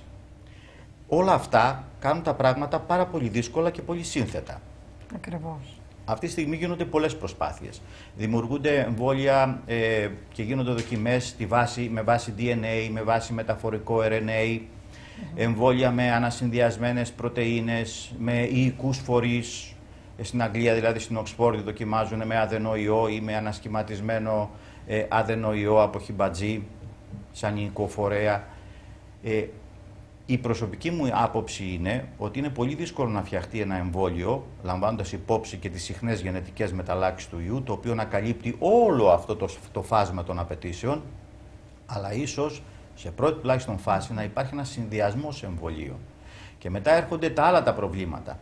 Όλα αυτά κάνουν τα πράγματα πάρα πολύ δύσκολα και πολύ σύνθετα. Ακριβώς. Αυτή τη στιγμή γίνονται πολλές προσπάθειες. Δημιουργούνται εμβόλια ε, και γίνονται δοκιμές στη βάση, με βάση ντι εν έι, με βάση μεταφορικό αρ εν έι, mm-hmm. εμβόλια με ανασυνδυασμένες πρωτεΐνες, με ιικούς φορείς. Στην Αγγλία, δηλαδή στην Οξφόρδη, δοκιμάζουν με αδενοϊό ή με ανασχηματισμένο ε, αδενοϊό από χιμπατζή, σαν ιικό φορέα. Ε, Η προσωπική μου άποψη είναι ότι είναι πολύ δύσκολο να φτιαχτεί ένα εμβόλιο, λαμβάνοντας υπόψη και τις συχνές γενετικές μεταλλάξεις του ιού, το οποίο να καλύπτει όλο αυτό το, το φάσμα των απαιτήσεων, αλλά ίσως σε πρώτη τουλάχιστον φάση να υπάρχει ένας συνδυασμός εμβολίων. Και μετά έρχονται τα άλλα τα προβλήματα.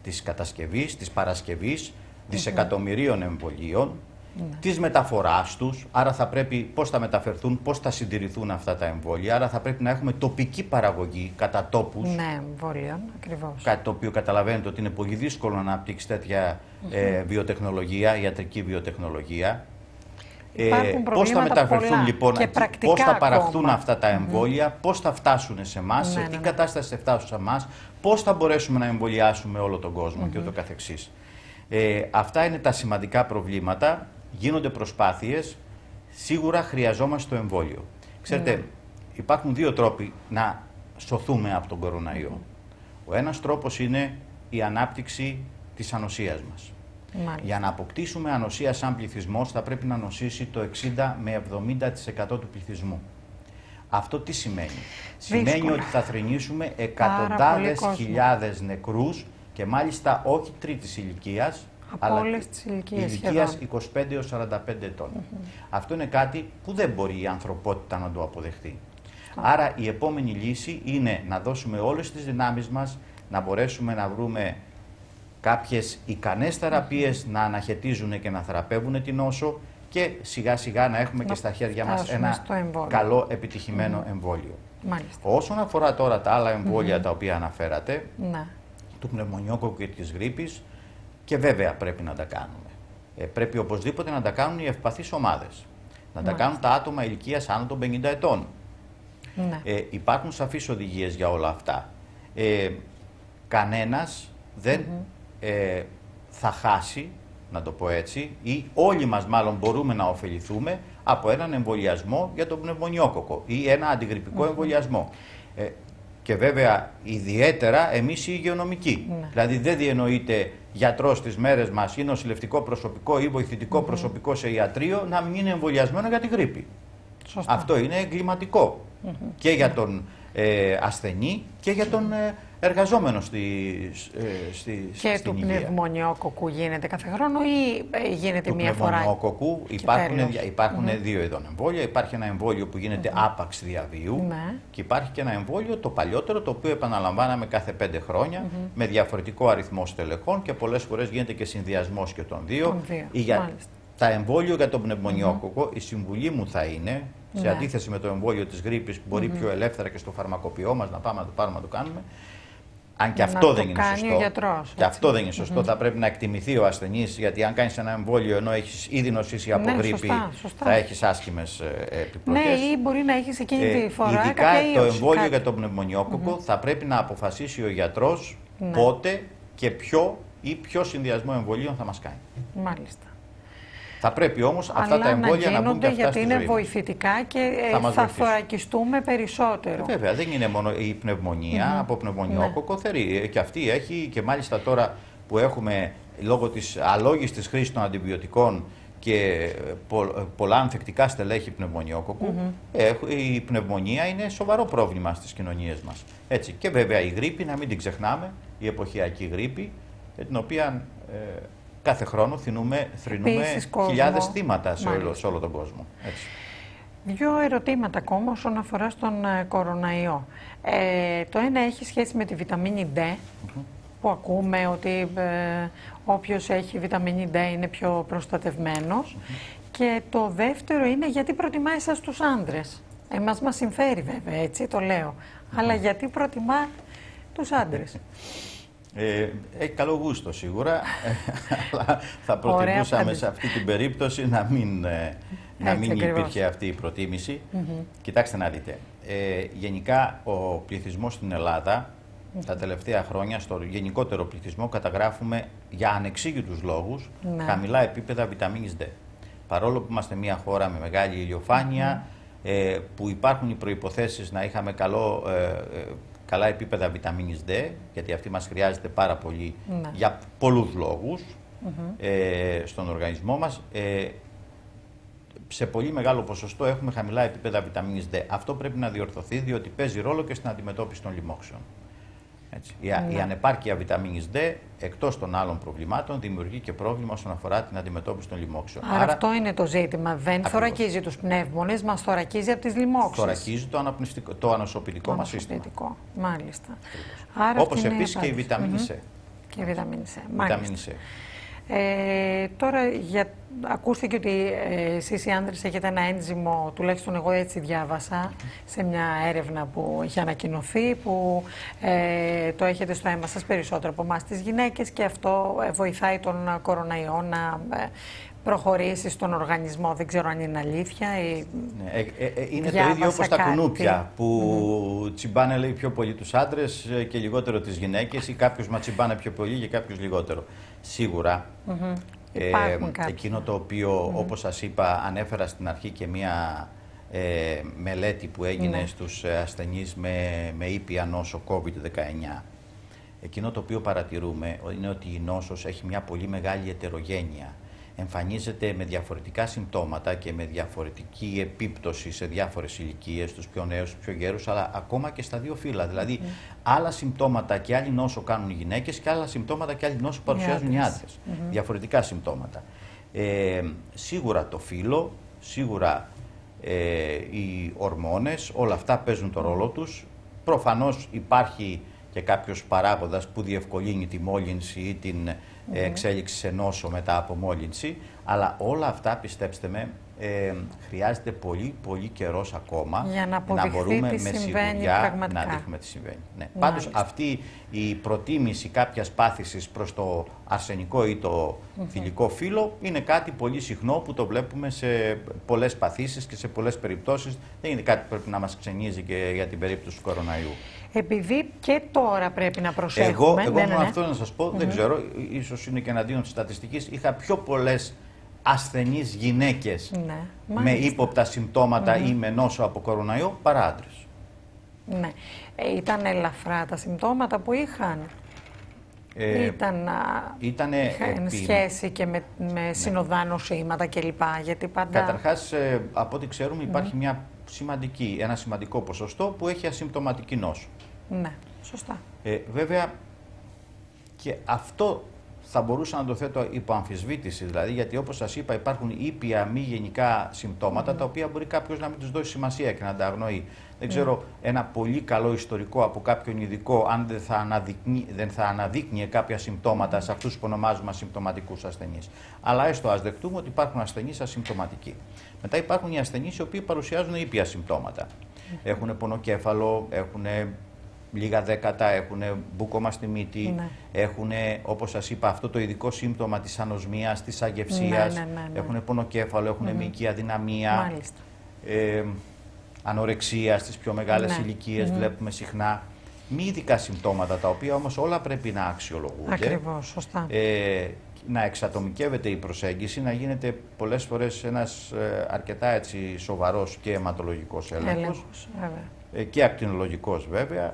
της κατασκευής, της παρασκευής δισεκατομμυρίων εμβολίων, ναι. της μεταφοράς τους, άρα θα πρέπει πώς θα μεταφερθούν, πώς θα συντηρηθούν αυτά τα εμβόλια, άρα θα πρέπει να έχουμε τοπική παραγωγή κατά τόπους. Ναι, εμβόλιων, ακριβώς. Κάτι το οποίο καταλαβαίνετε ότι είναι πολύ δύσκολο να αναπτύξει τέτοια ε, βιοτεχνολογία, ιατρική βιοτεχνολογία. Ε, πώς θα μεταφερθούν πολλά, λοιπόν, πώς θα παραχθούν ακόμα αυτά τα εμβόλια, mm-hmm. πώς θα φτάσουν σε εμάς, ναι, σε τι ναι, κατάσταση θα φτάσουν σε εμάς, πώς θα μπορέσουμε να εμβολιάσουμε όλο τον κόσμο mm-hmm. και ούτω καθεξής. Ε, αυτά είναι τα σημαντικά προβλήματα, γίνονται προσπάθειες, σίγουρα χρειαζόμαστε το εμβόλιο. Ξέρετε, mm-hmm. υπάρχουν δύο τρόποι να σωθούμε από τον κοροναϊό. Mm-hmm. Ο ένας τρόπος είναι η ανάπτυξη της ανοσίας μας. Μάλιστα. Για να αποκτήσουμε ανοσία σαν πληθυσμός θα πρέπει να νοσήσει το εξήντα με εβδομήντα τοις εκατό του πληθυσμού. Αυτό τι σημαίνει? Δύσκολα. Σημαίνει ότι θα θρηνήσουμε εκατοντάδες χιλιάδες νεκρούς και μάλιστα όχι τρίτης ηλικίας, από αλλά όλες τις ηλικίες ηλικίας είκοσι πέντε έως σαράντα πέντε ετών. Mm-hmm. Αυτό είναι κάτι που δεν μπορεί η ανθρωπότητα να το αποδεχτεί. Mm-hmm. Άρα η επόμενη λύση είναι να δώσουμε όλες τις δυνάμεις μας, να μπορέσουμε να βρούμε κάποιες ικανές θεραπείες να αναχαιτίζουν και να θεραπεύουν την νόσο και σιγά σιγά να έχουμε να και στα χέρια μας ένα καλό επιτυχημένο mm-hmm. εμβόλιο. Μάλιστα. Όσον αφορά τώρα τα άλλα εμβόλια mm-hmm. τα οποία αναφέρατε, να. του πνευμονιόκοκκου και της γρίπης, και βέβαια πρέπει να τα κάνουμε. Ε, πρέπει οπωσδήποτε να τα κάνουν οι ευπαθείς ομάδες. Να Μάλιστα. τα κάνουν τα άτομα ηλικίας άνω των πενήντα ετών. Ναι. Ε, υπάρχουν σαφείς οδηγίες για όλα αυτά. Ε, κανένας δεν mm-hmm. ε, θα χάσει, να το πω έτσι, ή όλοι μας μάλλον μπορούμε να ωφεληθούμε από έναν εμβολιασμό για τον πνευμονιόκοκκο ή ένα αντιγρυπικό mm-hmm. εμβολιασμό. Ε, και βέβαια ιδιαίτερα εμείς οι υγειονομικοί. Ναι. Δηλαδή δεν διενοείται γιατρός στις μέρες μας ή νοσηλευτικό προσωπικό ή βοηθητικό mm-hmm. προσωπικό σε ιατρείο να μην είναι εμβολιασμένο για τη γρίπη. Σωστά. Αυτό είναι εγκληματικό mm-hmm. και για τον ε, ασθενή και για τον ε, εργαζόμενο στη, ε, στη, και στην του υγεία. πνευμονιόκοκκου γίνεται κάθε χρόνο ή γίνεται του μία φορά? Του πνευμονιόκοκκου υπάρχουν, υπάρχουν mm-hmm. δύο ειδών εμβόλια. Υπάρχει ένα εμβόλιο που γίνεται mm-hmm. άπαξ διαβίου ναι. και υπάρχει και ένα εμβόλιο το παλιότερο, το οποίο επαναλαμβάναμε κάθε πέντε χρόνια mm-hmm. με διαφορετικό αριθμό στελεχών και πολλές φορές γίνεται και συνδυασμός και των δύο. Τον δύο. Για τα εμβόλιο για τον πνευμονιόκοκκο, mm-hmm. η συμβουλή μου θα είναι, σε ναι. αντίθεση με το εμβόλιο της γρίπης που μπορεί mm-hmm. πιο ελεύθερα και στο φαρμακοποιό μας να πάμε να το πάρουμε να το κάνουμε, αν και αυτό δεν είναι σωστό. Γιατρός, και αυτό δεν είναι σωστό. Mm-hmm. Θα πρέπει να εκτιμηθεί ο ασθενής, γιατί αν κάνεις ένα εμβόλιο ενώ έχεις ήδη νοσήσει από ναι, γρίπη, σωστά, σωστά. θα έχεις άσχημες ε, επιπλοκές. Ναι, ή μπορεί να έχεις εκείνη τη φορά. Ε, ειδικά το εμβόλιο κάτι. για τον πνευμονιόκοκκο mm-hmm. θα πρέπει να αποφασίσει ο γιατρός ναι. πότε και ποιο ή ποιο συνδυασμό εμβολίων θα μας κάνει. Μάλιστα. Θα πρέπει όμως αυτά τα εμβόλια να, να μπουν και αυτά γιατί στη είναι ζωή βοηθητικά και θα, θα θωρακιστούμε περισσότερο. Ε, βέβαια, δεν είναι μόνο η πνευμονία mm-hmm. από πνευμονιόκοκκο ναι. θερεί. Και αυτή έχει, και μάλιστα τώρα που έχουμε λόγω της αλόγιστης χρήσης των αντιβιωτικών και πο, πολλά ανθεκτικά στελέχη πνευμονιόκοκκου, mm-hmm. η πνευμονία είναι σοβαρό πρόβλημα στις κοινωνίες μας. Έτσι. Και βέβαια η γρίπη, να μην την ξεχνάμε, η εποχιακή γρίπη, την οποία ε, κάθε χρόνο θρηνούμε, θρηνούμε χιλιάδες θύματα σε όλο, σε όλο τον κόσμο. Έτσι. Δύο ερωτήματα ακόμα όσον αφορά στον ε, κοροναϊό. Ε, το ένα έχει σχέση με τη βιταμίνη D, mm-hmm. που ακούμε ότι ε, όποιος έχει βιταμίνη D είναι πιο προστατευμένος. Mm-hmm. Και το δεύτερο είναι γιατί προτιμά εσάς τους άντρες. Εμάς μας συμφέρει βέβαια, έτσι το λέω. Mm-hmm. Αλλά γιατί προτιμά τους άντρες. Ε, έχει καλό γούστο σίγουρα, αλλά θα προτιμούσαμε σε αυτή την περίπτωση να μην, να μην υπήρχε αυτή η προτίμηση. Mm-hmm. Κοιτάξτε να δείτε, ε, γενικά ο πληθυσμός στην Ελλάδα mm-hmm. τα τελευταία χρόνια, στο γενικότερο πληθυσμό, καταγράφουμε για ανεξήγητους λόγους mm-hmm. χαμηλά επίπεδα βιταμίνης D. Παρόλο που είμαστε μια χώρα με μεγάλη ηλιοφάνεια, mm-hmm. ε, που υπάρχουν οι προϋποθέσεις να είχαμε καλό... Ε, ε, καλά επίπεδα βιταμίνης D, γιατί αυτή μας χρειάζεται πάρα πολύ ναι. για πολλούς λόγους mm-hmm. ε, στον οργανισμό μας. Ε, σε πολύ μεγάλο ποσοστό έχουμε χαμηλά επίπεδα βιταμίνης D. Αυτό πρέπει να διορθωθεί, διότι παίζει ρόλο και στην αντιμετώπιση των λοιμόξεων. Έτσι. Η, ναι. η ανεπάρκεια βιταμίνης D, εκτός των άλλων προβλημάτων, δημιουργεί και πρόβλημα όσον αφορά την αντιμετώπιση των λοιμόξεων. Άρα, Άρα αυτό είναι το ζήτημα. Δεν ακριβώς. θωρακίζει τους πνεύμονες, μας θωρακίζει από τις λοιμόξεις. Θωρακίζει το, το ανοσοποιητικό μας σύστημα. Μάλιστα. Όπως επίσης και η βιταμίνη C. Mm-hmm. Και βιταμίνη C. Βιταμίνη C. Ε, τώρα για, ακούστηκε ότι ε, εσείς οι άντρες έχετε ένα ένζυμο, τουλάχιστον εγώ έτσι διάβασα, σε μια έρευνα που είχε ανακοινωθεί, που ε, το έχετε στο αίμα σας περισσότερο από εμάς τις γυναίκες, και αυτό ε, βοηθάει τον κοροναϊό να ε, προχωρήσει στον οργανισμό. Δεν ξέρω αν είναι αλήθεια ή... Ναι, ε, ε, ε, είναι το ίδιο όπως τα κουνούπια, που mm-hmm. τσιμπάνε λέει πιο πολύ τους άντρες και λιγότερο τις γυναίκες, ή κάποιος μα τσιμπάνε πιο πολύ και κάποιος λιγότερο. Σίγουρα, mm-hmm. ε, εκείνο το οποίο, mm-hmm. όπως σας είπα, ανέφερα στην αρχή και μία ε, μελέτη που έγινε mm-hmm. στους ασθενείς με, με ήπια νόσο κόβιντ δεκαεννιά. Εκείνο το οποίο παρατηρούμε είναι ότι η νόσος έχει μια πολύ μεγάλη ετερογένεια. Εμφανίζεται με διαφορετικά συμπτώματα και με διαφορετική επίπτωση σε διάφορες ηλικίες, τους πιο νέους, τους πιο γέρους, αλλά ακόμα και στα δύο φύλλα. Δηλαδή, mm. άλλα συμπτώματα και άλλη νόσο κάνουν οι γυναίκες και άλλα συμπτώματα και άλλη νόσο παρουσιάζουν οι άντρες. Mm-hmm. Διαφορετικά συμπτώματα. Ε, σίγουρα το φύλο, σίγουρα ε, οι ορμόνες, όλα αυτά παίζουν το ρόλο τους. Προφανώς υπάρχει και κάποιος παράγοντας που διευκολύνει τη μόλυνση ή την mm-hmm. εξέλιξη σε νόσο μετά από μόλυνση, αλλά όλα αυτά, πιστέψτε με, ε, χρειάζεται πολύ πολύ καιρός ακόμα για να, να μπορούμε τι με σιγουριά πραγματικά. να δείχνουμε τι συμβαίνει. Ναι. Πάντως αυτή η προτίμηση κάποιας πάθησης προς το αρσενικό ή το mm-hmm. θηλυκό φύλλο είναι κάτι πολύ συχνό που το βλέπουμε σε πολλές παθήσεις και σε πολλές περιπτώσεις. Δεν είναι κάτι που πρέπει να μας ξενίζει και για την περίπτωση του κοροναϊού. Επειδή και τώρα πρέπει να προσέχουμε. Εγώ, εγώ ναι, μόνο ναι, ναι. αυτό να σας πω, mm-hmm. δεν ξέρω, ίσως είναι και εναντίον της στατιστικής, είχα πιο πολλές ασθενείς γυναίκες ναι, με ύποπτα συμπτώματα mm-hmm. ή με νόσο από κοροναϊό παρά άντρες. Ναι. Ε, ήταν ελαφρά τα συμπτώματα που είχαν. Ε, ήταν, ήτανε είχαν επί... σχέση και με, με ναι. συνοδά νοσήματα κλπ. Γιατί πάντα... Καταρχάς, ε, από ό,τι ξέρουμε, υπάρχει mm-hmm. μια σημαντική, ένα σημαντικό ποσοστό που έχει ασυμπτωματική νόσο. Ναι, σωστά. Ε, βέβαια, και αυτό θα μπορούσα να το θέτω υπό αμφισβήτηση, δηλαδή, γιατί όπως σας είπα υπάρχουν ήπια μη γενικά συμπτώματα, mm. τα οποία μπορεί κάποιος να μην τους δώσει σημασία και να τα αγνοεί. Δεν ξέρω mm. ένα πολύ καλό ιστορικό από κάποιον ειδικό, αν δεν θα, αναδεικνύει, δεν θα αναδείκνυε κάποια συμπτώματα σε αυτούς που ονομάζουμε ασυμπτωματικούς ασθενείς. Αλλά έστω ας δεχτούμε ότι υπάρχουν ασθενείς ασυμπτωματικοί. Μετά υπάρχουν οι ασθενείς οι οποίοι παρουσιάζουν ήπια συμπτώματα. Mm. Έχουν πονοκέφαλο, έχουν λίγα δέκατα, έχουν μπούκωμα στη μύτη, ναι. έχουν, όπως σας είπα, αυτό το ειδικό σύμπτωμα της ανοσμίας, της αγευσίας, ναι, ναι, ναι, ναι. έχουν πονοκέφαλο, έχουν mm-hmm. μυϊκή αδυναμία, ε, ανορεξία στις πιο μεγάλες ναι. ηλικίες, mm-hmm. βλέπουμε συχνά. Μη ειδικά συμπτώματα, τα οποία όμως όλα πρέπει να αξιολογούνται. Ακριβώς, σωστά. Ε, να εξατομικεύεται η προσέγγιση, να γίνεται πολλές φορές ένας ε, αρκετά έτσι, σοβαρός και αιματολογικός έλεγχος, έλεγχος ε, και ακτινολογικός βέβαια,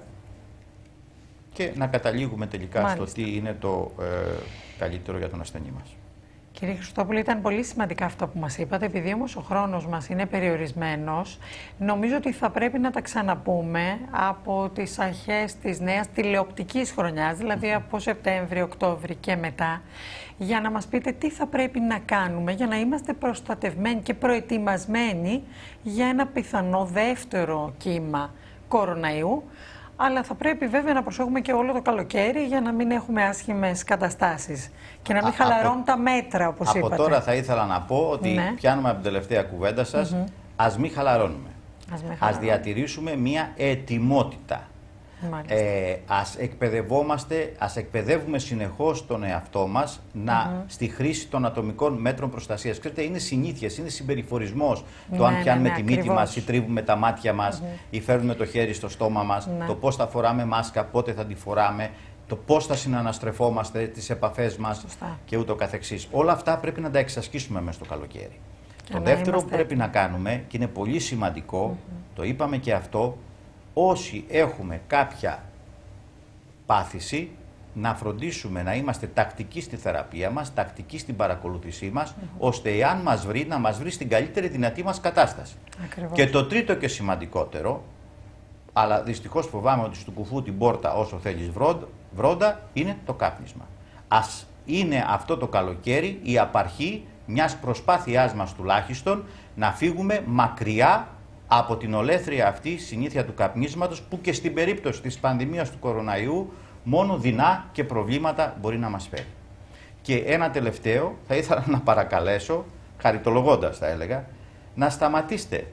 και να καταλήγουμε τελικά Μάλιστα. στο τι είναι το ε, καλύτερο για τον ασθενή μας. Κύριε Χριστόπουλε, ήταν πολύ σημαντικά αυτά που μας είπατε. Επειδή όμως ο χρόνος μας είναι περιορισμένος, νομίζω ότι θα πρέπει να τα ξαναπούμε από τις αρχές της νέας τηλεοπτικής χρονιάς, δηλαδή από Σεπτέμβριο, Οκτώβρη και μετά, για να μας πείτε τι θα πρέπει να κάνουμε για να είμαστε προστατευμένοι και προετοιμασμένοι για ένα πιθανό δεύτερο κύμα κοροναϊού. Αλλά θα πρέπει βέβαια να προσέχουμε και όλο το καλοκαίρι για να μην έχουμε άσχημες καταστάσεις και να μην Α, χαλαρώνουν από, τα μέτρα, όπως από είπατε. Από τώρα θα ήθελα να πω ότι ναι. πιάνουμε από την τελευταία κουβέντα σας, mm-hmm. ας μην χαλαρώνουμε. Ας, μην ας διατηρήσουμε μία ετοιμότητα. Ε, ας εκπαιδευόμαστε, ας εκπαιδεύουμε συνεχώς τον εαυτό μας να, mm-hmm. στη χρήση των ατομικών μέτρων προστασίας. Ξέρετε, είναι συνήθειες, είναι συμπεριφορισμός. Ναι, το αν πιάνουμε ναι, ναι, τη μύτη ακριβώς. μας ή τρίβουμε τα μάτια μας mm-hmm. ή φέρνουμε το χέρι στο στόμα μας, ναι. το πώς θα φοράμε μάσκα, πότε θα τη φοράμε, το πώς θα συναναστρεφόμαστε, τις επαφές μας Σωστά. και ούτω καθεξής. Όλα αυτά πρέπει να τα εξασκήσουμε μέσα στο καλοκαίρι. Και το δεύτερο που πρέπει να κάνουμε, και είναι πολύ σημαντικό, mm-hmm. το είπαμε και αυτό, όσοι έχουμε κάποια πάθηση, να φροντίσουμε να είμαστε τακτικοί στη θεραπεία μας, τακτικοί στην παρακολούθησή μας, mm-hmm. ώστε εάν μας βρει, να μας βρει στην καλύτερη δυνατή μας κατάσταση. Ακριβώς. Και το τρίτο και σημαντικότερο, αλλά δυστυχώς φοβάμαι ότι στο κουφού την πόρτα όσο θέλεις βρόντα, είναι το κάπνισμα. Ας είναι αυτό το καλοκαίρι η απαρχή μιας προσπάθειάς μας τουλάχιστον να φύγουμε μακριά από την ολέθρια αυτή συνήθεια του καπνίσματος, που και στην περίπτωση της πανδημίας του κοροναϊού μόνο δεινά και προβλήματα μπορεί να μας φέρει. Και ένα τελευταίο, θα ήθελα να παρακαλέσω, χαριτολογώντας θα έλεγα, να σταματήσετε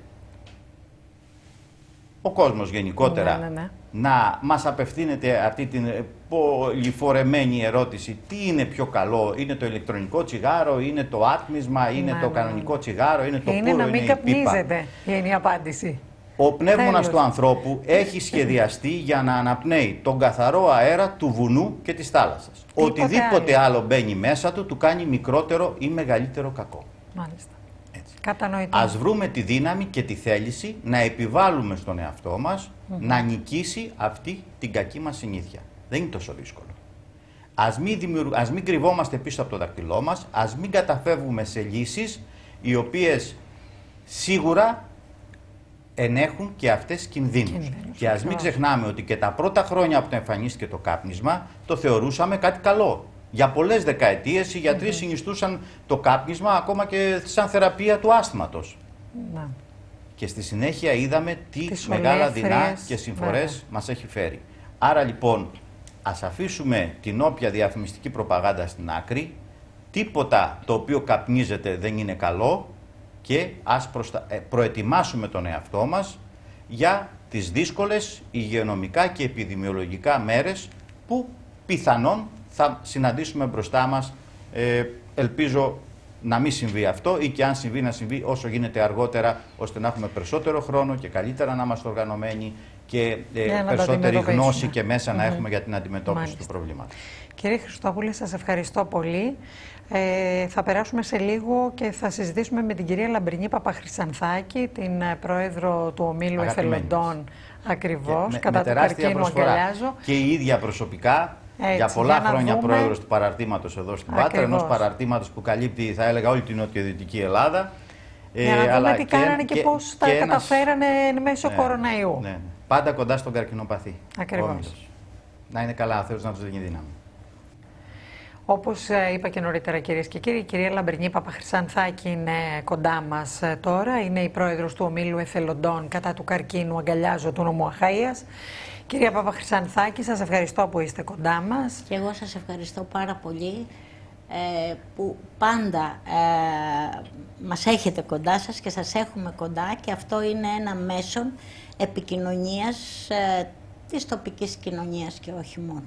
ο κόσμος γενικότερα ναι, ναι, ναι. να μας απευθύνεται αυτή την πολυφορεμένη ερώτηση: τι είναι πιο καλό, είναι το ηλεκτρονικό τσιγάρο, είναι το άτμισμα, είναι ναι, το κανονικό ναι. τσιγάρο, είναι το είναι πουρο, να μην είναι η πίπα. καπνίζετε, είναι η απάντηση. Ο πνεύμονας του ανθρώπου έχει σχεδιαστεί για να αναπνέει τον καθαρό αέρα του βουνού και της θάλασσας. Τίποτε Οτιδήποτε άλλο. άλλο μπαίνει μέσα του, του κάνει μικρότερο ή μεγαλύτερο κακό. Μάλιστα. Έτσι. Κατανοητό. Ας βρούμε τη δύναμη και τη θέληση να επιβάλλουμε στον εαυτό μας mm-hmm. να νικήσει αυτή την κακή μας συνήθεια. Δεν είναι τόσο δύσκολο. Ας μην, δημιουργ... ας μην κρυβόμαστε πίσω από το δακτυλό μας, ας μην καταφεύγουμε σε λύσεις οι οποίες σίγουρα ενέχουν και αυτές κινδύνους. Κινδύνους. Και ας μην ξεχνάμε ότι και τα πρώτα χρόνια που εμφανίστηκε το κάπνισμα το θεωρούσαμε κάτι καλό. Για πολλές δεκαετίες οι γιατροί mm-hmm. συνιστούσαν το κάπνισμα ακόμα και σαν θεραπεία του άσθματος. Mm-hmm. Και στη συνέχεια είδαμε τι τις μεγάλα δεινά και συμφορές mm-hmm. μας έχει φέρει. Άρα λοιπόν ας αφήσουμε την όποια διαφημιστική προπαγάνδα στην άκρη, τίποτα το οποίο καπνίζεται δεν είναι καλό και ας προστα... προετοιμάσουμε τον εαυτό μας για τις δύσκολες υγειονομικά και επιδημιολογικά μέρες που πιθανόν θα συναντήσουμε μπροστά μας. Ε, ελπίζω να μην συμβεί αυτό ή και αν συμβεί να συμβεί όσο γίνεται αργότερα, ώστε να έχουμε περισσότερο χρόνο και καλύτερα να είμαστε οργανωμένοι και ε, περισσότερη γνώση και μέσα mm-hmm. να έχουμε για την αντιμετώπιση Μάλιστα. του προβλήματος. Κύριε Χριστόπουλε, σας ευχαριστώ πολύ. Ε, θα περάσουμε σε λίγο και θα συζητήσουμε με την κυρία Λαμπρινή Παπαχρυσανθάκη, την πρόεδρο του Ομίλου Εθελοντών, ακριβώς, με, κατά με του καρκίνου αγκαλιάζω. Και η ίδια προσωπικά, έτσι, για πολλά για χρόνια δούμε... πρόεδρος του παραρτήματος εδώ στην Πάτρα, ενός παραρτήματος που καλύπτει, θα έλεγα, όλη την νοτιοδυτική Ελλάδα. Για να ε, δούμε τι και, κάνανε και, και πώς τα ένας... καταφέρανε μέσω ναι, κοροναϊού. Ναι, ναι. Πάντα κοντά στον καρκινοπαθή. Ακριβώς. Να είναι καλά, ο Θεός να τους δίνει δύναμη. Όπως είπα και νωρίτερα, κυρίες και κύριοι, η κυρία Λαμπρινή Παπαχρυσανθάκη είναι κοντά μας τώρα. Είναι η πρόεδρος του Ομίλου Εθελοντών κατά του καρκίνου αγκαλιάζω του νομού Αχαΐας. Κυρία Παπαχρυσανθάκη, σας ευχαριστώ που είστε κοντά μας. Και εγώ σας ευχαριστώ πάρα πολύ ε, που πάντα ε, μας έχετε κοντά σας και σας έχουμε κοντά, και αυτό είναι ένα μέσον επικοινωνίας ε, της τοπικής κοινωνίας και όχι μόνο.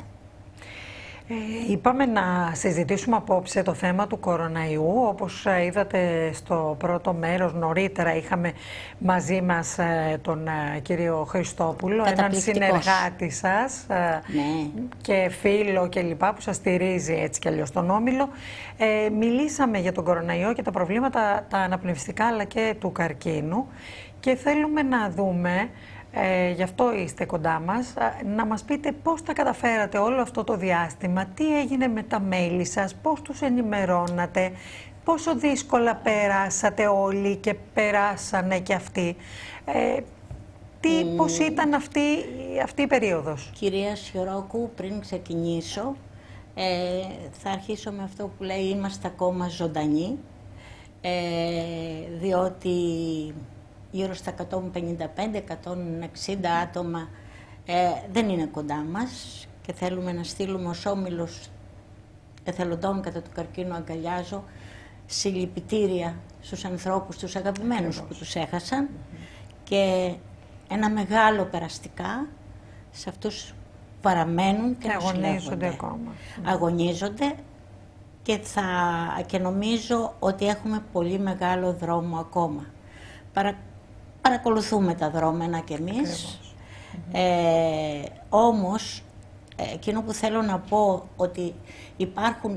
Ε, είπαμε να συζητήσουμε απόψε το θέμα του κοροναϊού. Όπως είδατε στο πρώτο μέρος, νωρίτερα είχαμε μαζί μας ε, τον ε, κύριο Χριστόπουλο, έναν συνεργάτη σας ε, ναι. και φίλο και λοιπά, που σας στηρίζει έτσι κι αλλιώς τον Όμιλο. Ε, μιλήσαμε για τον κοροναϊό και τα προβλήματα τα αναπνευστικά αλλά και του καρκίνου, και θέλουμε να δούμε, Ε, γι' αυτό είστε κοντά μας, να μας πείτε πώς τα καταφέρατε όλο αυτό το διάστημα, τι έγινε με τα μέλη σας, πώς τους ενημερώνατε, πόσο δύσκολα περάσατε όλοι και περάσανε και αυτοί. Ε, τι, mm. Πώς ήταν αυτή, αυτή η περίοδος? Κυρία Σιωρόκου, πριν ξεκινήσω, ε, θα αρχίσω με αυτό που λέει είμαστε ακόμα ζωντανοί, ε, διότι γύρω στα εκατόν πενήντα πέντε με εκατόν εξήντα άτομα ε, δεν είναι κοντά μας και θέλουμε να στείλουμε ως Όμιλος Εθελοντών κατά του καρκίνου αγκαλιάζω συλληπιτήρια στους ανθρώπους, τους αγαπημένους Ακριβώς. που τους έχασαν mm-hmm. και ένα μεγάλο περαστικά σε αυτούς που παραμένουν και, και αγωνίζονται ακόμα. Αγωνίζονται και, θα, και νομίζω ότι έχουμε πολύ μεγάλο δρόμο ακόμα. Παρα, παρακολουθούμε τα δρόμενα κι εμείς. Mm-hmm. ε, όμως, εκείνο που θέλω να πω ότι υπάρχουν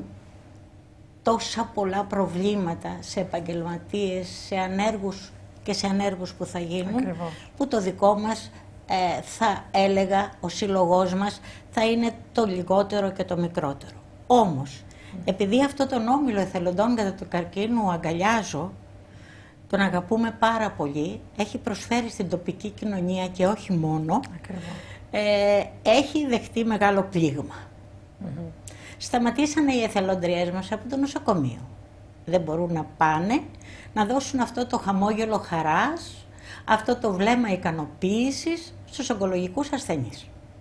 τόσα πολλά προβλήματα σε επαγγελματίες, σε ανέργους και σε ανέργους που θα γίνουν, Ακριβώς. που το δικό μας, ε, θα έλεγα, ο σύλλογός μας θα είναι το λιγότερο και το μικρότερο. Όμως, mm. επειδή αυτό τον Όμιλο Εθελοντών κατά του καρκίνου αγκαλιάζω, τον αγαπούμε πάρα πολύ, έχει προσφέρει στην τοπική κοινωνία και όχι μόνο, ε, έχει δεχτεί μεγάλο πλήγμα. Mm-hmm. Σταματήσανε οι εθελοντριές μας από το νοσοκομείο. Δεν μπορούν να πάνε να δώσουν αυτό το χαμόγελο χαράς, αυτό το βλέμμα ικανοποίησης στους ογκολογικούς ασθενείς.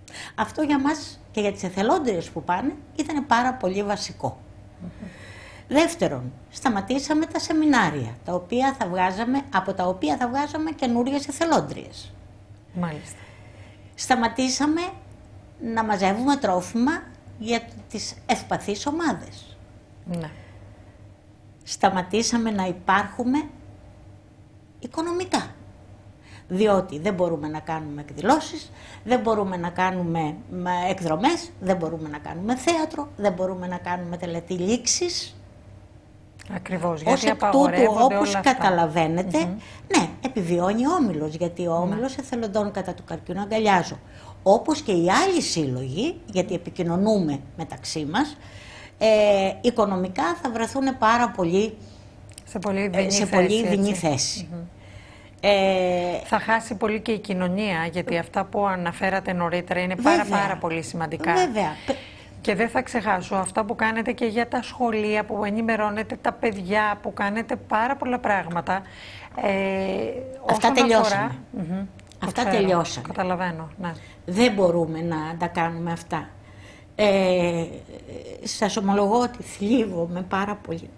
Αυτό για μας και για τις εθελόντριες που πάνε ήταν πάρα πολύ βασικό. Mm-hmm. Δεύτερον, σταματήσαμε τα σεμινάρια, τα οποία θα βγάζαμε, από τα οποία θα βγάζαμε καινούριες εθελόντριες. Μάλιστα. Σταματήσαμε να μαζεύουμε τρόφιμα για τις ευπαθείς ομάδες. Ναι. Σταματήσαμε να υπάρχουμε οικονομικά. Διότι δεν μπορούμε να κάνουμε εκδηλώσεις, δεν μπορούμε να κάνουμε εκδρομές, δεν μπορούμε να κάνουμε θέατρο, δεν μπορούμε να κάνουμε τελετή λήξης. Ακριβώς, ως γιατί εκ τούτου, όπως όλα καταλαβαίνετε, mm-hmm. ναι, επιβιώνει ο Όμιλος, γιατί ο Όμιλος mm-hmm. εθελοντών κατά του καρκίνου αγκαλιάζω. Όπως και οι άλλοι σύλλογοι, γιατί επικοινωνούμε μεταξύ μας, ε, οικονομικά θα βρεθούν πάρα πολύ σε πολύ δεινή σε θέση. Πολύ δεινή θέση. Mm-hmm. Ε, θα χάσει πολύ και η κοινωνία, γιατί αυτά που αναφέρατε νωρίτερα είναι πάρα βέβαια, πάρα πολύ σημαντικά. Βέβαια. Και δεν θα ξεχάσω αυτά που κάνετε και για τα σχολεία, που ενημερώνετε τα παιδιά, που κάνετε πάρα πολλά πράγματα. Ε, αυτά τελειώσαμε. Αφορά... Mm-hmm. Αυτά τελειώσαμε. Καταλαβαίνω, ναι. Δεν μπορούμε να τα κάνουμε αυτά. Ε, σας ομολογώ ότι θλίβομαι πάρα πολύ.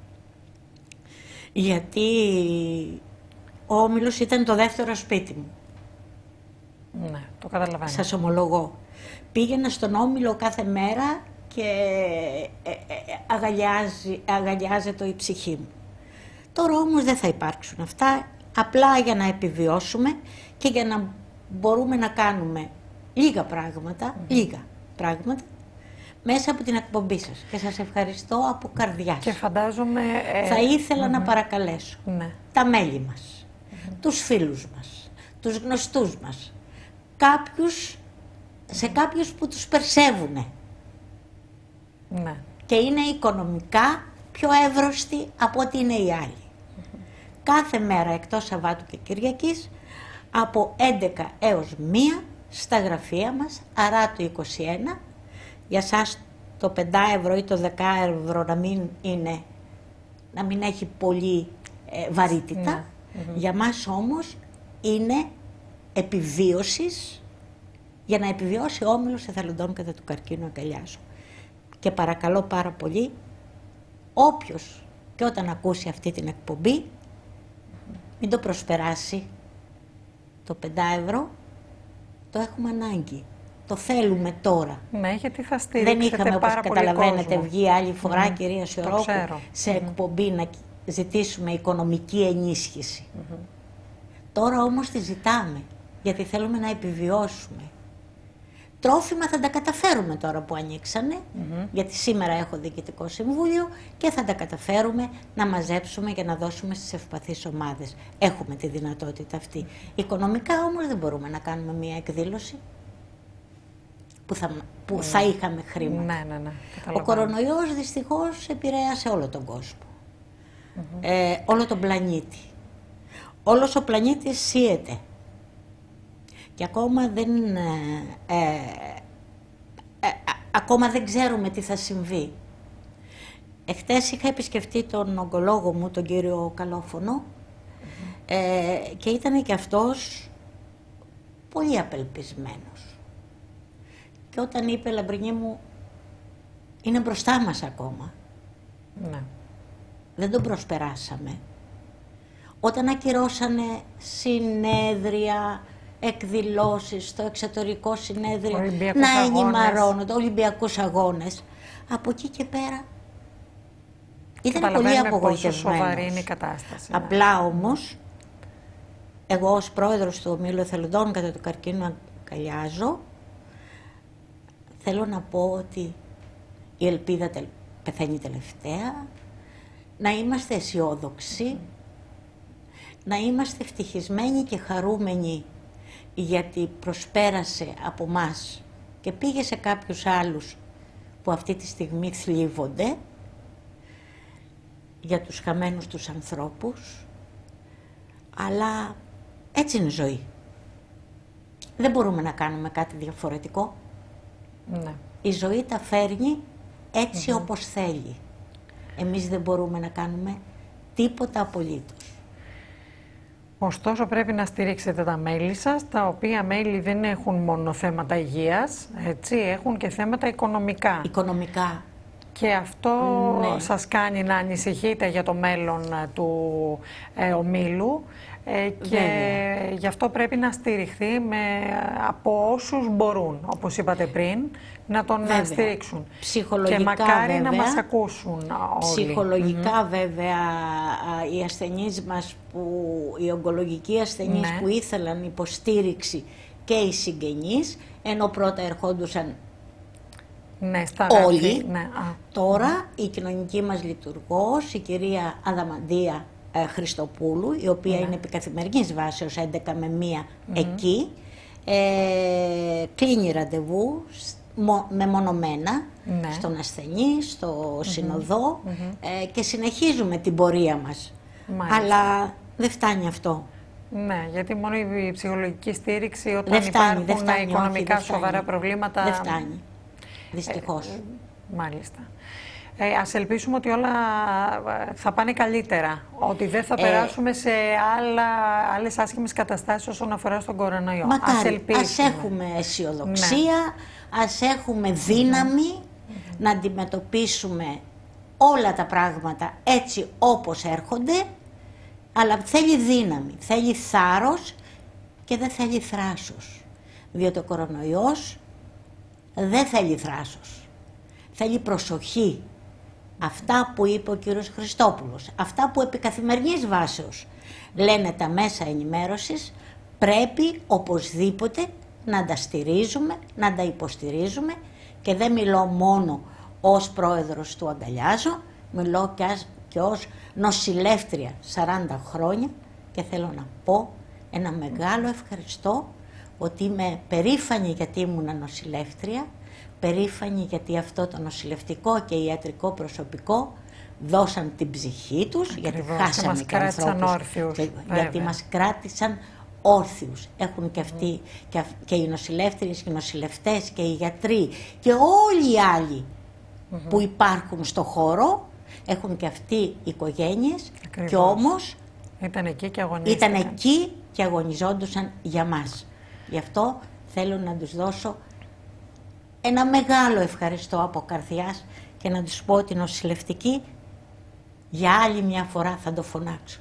Γιατί ο Όμιλος ήταν το δεύτερο σπίτι μου. Ναι, το καταλαβαίνω. Σας ομολογώ. Πήγαινα στον Όμιλο κάθε μέρα και αγαλιάζει, αγαλιάζεται η ψυχή μου. Τώρα όμως δεν θα υπάρξουν αυτά, απλά για να επιβιώσουμε και για να μπορούμε να κάνουμε λίγα πράγματα, mm. λίγα πράγματα, μέσα από την εκπομπή σας. Και σας ευχαριστώ από καρδιάς. Και φαντάζομαι... Ε... Θα ήθελα mm-hmm. να παρακαλέσω ναι. τα μέλη μας, mm-hmm. τους φίλους μας, τους γνωστούς μας, κάποιους, σε κάποιους που τους περσεύουνε ναι. και είναι οικονομικά πιο εύρωστοι από ό,τι είναι οι άλλοι. Mm-hmm. Κάθε μέρα εκτός Σαββάτου και Κυριακής από έντεκα έως μία στα γραφεία μας, Αράτου είκοσι ένα, για σας το πέντε ευρώ ή το δέκα ευρώ να μην, είναι, να μην έχει πολύ ε, βαρύτητα. Ναι. Mm-hmm. Για μας όμως είναι επιβίωσης, για να επιβιώσει ο Όμιλος Εθελοντών κατά του καρκίνου αγκαλιάζω. Και παρακαλώ πάρα πολύ, όποιος και όταν ακούσει αυτή την εκπομπή, μην το προσπεράσει το πέντε ευρώ, το έχουμε ανάγκη. Το θέλουμε τώρα. Ναι, γιατί θα στηρίξετε Δεν είχαμε, όπως καταλαβαίνετε, κόσμο. βγει άλλη φορά, mm-hmm. κυρία Σιωρόκου, σε mm-hmm. εκπομπή να ζητήσουμε οικονομική ενίσχυση. Mm-hmm. Τώρα όμως τη ζητάμε, γιατί θέλουμε να επιβιώσουμε. Τρόφιμα θα τα καταφέρουμε τώρα που ανοίξανε, mm-hmm. γιατί σήμερα έχω διοικητικό συμβούλιο και θα τα καταφέρουμε να μαζέψουμε και να δώσουμε στις ευπαθείς ομάδες. Έχουμε τη δυνατότητα αυτή. Οικονομικά όμως δεν μπορούμε να κάνουμε μια εκδήλωση που θα, που mm. θα είχαμε χρήματα. Ναι, ναι, ναι. Ο κορονοϊός δυστυχώς επηρέασε όλο τον κόσμο, mm-hmm. ε, όλο τον πλανήτη. Όλος ο πλανήτης σύεται. Και ακόμα δεν, ε, ε, ε, ακόμα δεν ξέρουμε τι θα συμβεί. Εχθές είχα επισκεφτεί τον ογκολόγο μου, τον κύριο Καλόφωνο, mm-hmm. ε, και ήταν και αυτός πολύ απελπισμένος. Και όταν είπε, Λαμπρινή μου, είναι μπροστά μας ακόμα. Ναι. Δεν τον προσπεράσαμε. Όταν ακυρώσανε συνέδρια, εκδηλώσεις στο εξωτερικό συνέδριο, να ενημερώνονται, Ολυμπιακούς αγώνες. Από εκεί και πέρα ήταν πολύ απογοητευμένος. Σοβαρή είναι η κατάσταση. Απλά όμως, εγώ ως πρόεδρος του Ομίλου Εθελοντών κατά του καρκίνου αγκαλιάζω, θέλω να πω ότι η ελπίδα τελ... πεθαίνει τελευταία, να είμαστε αισιόδοξοι, να είμαστε ευτυχισμένοι και χαρούμενοι γιατί προσπέρασε από μας και πήγε σε κάποιους άλλους που αυτή τη στιγμή θλίβονται για τους χαμένους τους ανθρώπους, αλλά έτσι είναι η ζωή. Δεν μπορούμε να κάνουμε κάτι διαφορετικό. Ναι. Η ζωή τα φέρνει έτσι mm-hmm. όπως θέλει. Εμείς δεν μπορούμε να κάνουμε τίποτα απολύτως. Ωστόσο πρέπει να στηρίξετε τα μέλη σας, τα οποία μέλη δεν έχουν μόνο θέματα υγείας, έτσι, έχουν και θέματα οικονομικά. Οικονομικά. Και αυτό ναι. σας κάνει να ανησυχείτε για το μέλλον του ε, ομίλου ε, και βέβαια. Γι' αυτό πρέπει να στηριχθεί με, από όσους μπορούν, όπως είπατε πριν, να τον βέβαια. στηρίξουν. Ψυχολογικά, και μακάρι βέβαια, να μας ακούσουν όλοι. Ψυχολογικά mm-hmm. βέβαια οι ασθενείς μας, που, οι ογκολογικοί ασθενείς ναι. που ήθελαν υποστήριξη και οι συγγενείς, ενώ πρώτα ερχόντουσαν ναι, στα όλοι. Ναι. Α. Τώρα η κοινωνική μας λειτουργός, η κυρία Αδαμαντία ε, Χριστοπούλου, η οποία ναι. είναι επικαθημερινής βάσεως έντεκα με μία mm-hmm. εκεί, ε, κλείνει ραντεβού μεμονωμένα ναι. στον ασθενή, στο mm-hmm. συνοδό mm-hmm. ε, και συνεχίζουμε την πορεία μας. Μάλιστα. Αλλά δεν φτάνει αυτό. Ναι, γιατί μόνο η ψυχολογική στήριξη όταν δεν φτάνει, υπάρχουν δεν φτάνει, οικονομικά όχι, δεν σοβαρά προβλήματα... Δεν φτάνει, δυστυχώς. Ε, μάλιστα. Ε, ας ελπίσουμε ότι όλα θα πάνε καλύτερα, ότι δεν θα ε, περάσουμε σε άλλα, άλλες άσχημες καταστάσεις όσον αφορά στον κορονοϊό. Μακάρι, ας, ας έχουμε αισιοδοξία, ναι. ας έχουμε δύναμη mm-hmm. να αντιμετωπίσουμε όλα τα πράγματα έτσι όπως έρχονται, αλλά θέλει δύναμη, θέλει θάρρος και δεν θέλει θράσος. Διότι ο κορονοϊός δεν θέλει θράσος, θέλει προσοχή. Αυτά που είπε ο κύριος Χριστόπουλος, αυτά που επί καθημερινής βάσεως λένε τα μέσα ενημέρωσης, πρέπει οπωσδήποτε να τα στηρίζουμε, να τα υποστηρίζουμε, και δεν μιλώ μόνο ως πρόεδρος του Αγκαλιάζω, μιλώ και, ας, και ως νοσηλεύτρια σαράντα χρόνια, και θέλω να πω ένα μεγάλο ευχαριστώ, ότι είμαι περήφανη γιατί ήμουν νοσηλεύτρια, περήφανοι γιατί αυτό το νοσηλευτικό και ιατρικό προσωπικό δώσαν την ψυχή τους, ακριβώς, γιατί χάσαμε και, και ανθρώπους, όρθιους, και, γιατί μας κράτησαν όρθιους. Έχουν και αυτοί, mm. και, και οι νοσηλεύτριες και οι νοσηλευτές και οι γιατροί και όλοι οι άλλοι mm-hmm. που υπάρχουν στο χώρο, έχουν και αυτοί οικογένειες, ακριβώς. Και όμως ήταν εκεί και αγωνίζονταν. Ήταν εκεί και αγωνιζόντουσαν για μας. Γι' αυτό θέλω να τους δώσω ένα μεγάλο ευχαριστώ από καρδιάς και να τους πω ότι νοσηλευτική για άλλη μια φορά θα το φωνάξω.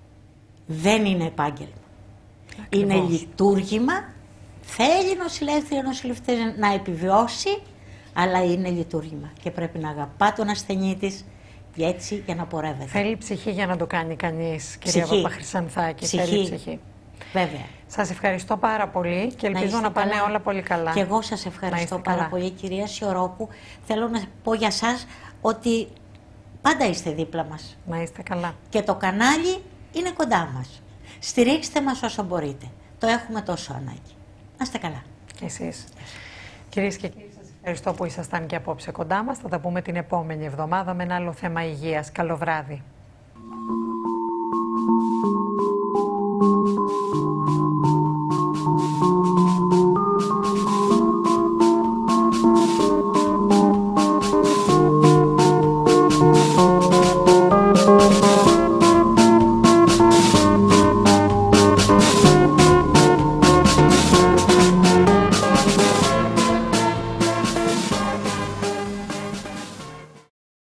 Δεν είναι επάγγελμα. Ακριβώς. Είναι λειτουργήμα. Θέλει νοσηλεύτρια, νοσηλευτές να επιβιώσει, αλλά είναι λειτουργήμα και πρέπει να αγαπά τον ασθενή της και έτσι για να πορεύεται. Θέλει ψυχή για να το κάνει κανείς, κυρία Παπαχρυσανθάκη. Ψυχή. Θέλει ψυχή. Βέβαια. Σας ευχαριστώ πάρα πολύ και ελπίζω να, να πάνε καλά. όλα πολύ καλά. Και εγώ σας ευχαριστώ πάρα καλά. πολύ, κυρία Σιωρόπου. Θέλω να πω για σας ότι πάντα είστε δίπλα μας. Να είστε καλά. Και το κανάλι είναι κοντά μας. Στηρίξτε μας όσο μπορείτε. Το έχουμε τόσο ανάγκη. Να είστε καλά. Και εσείς. Κυρίες και κύριοι, σας ευχαριστώ που ήσασταν και απόψε κοντά μας. Θα τα πούμε την επόμενη εβδομάδα με ένα άλλο θέμα υγείας. Καλό βράδυ.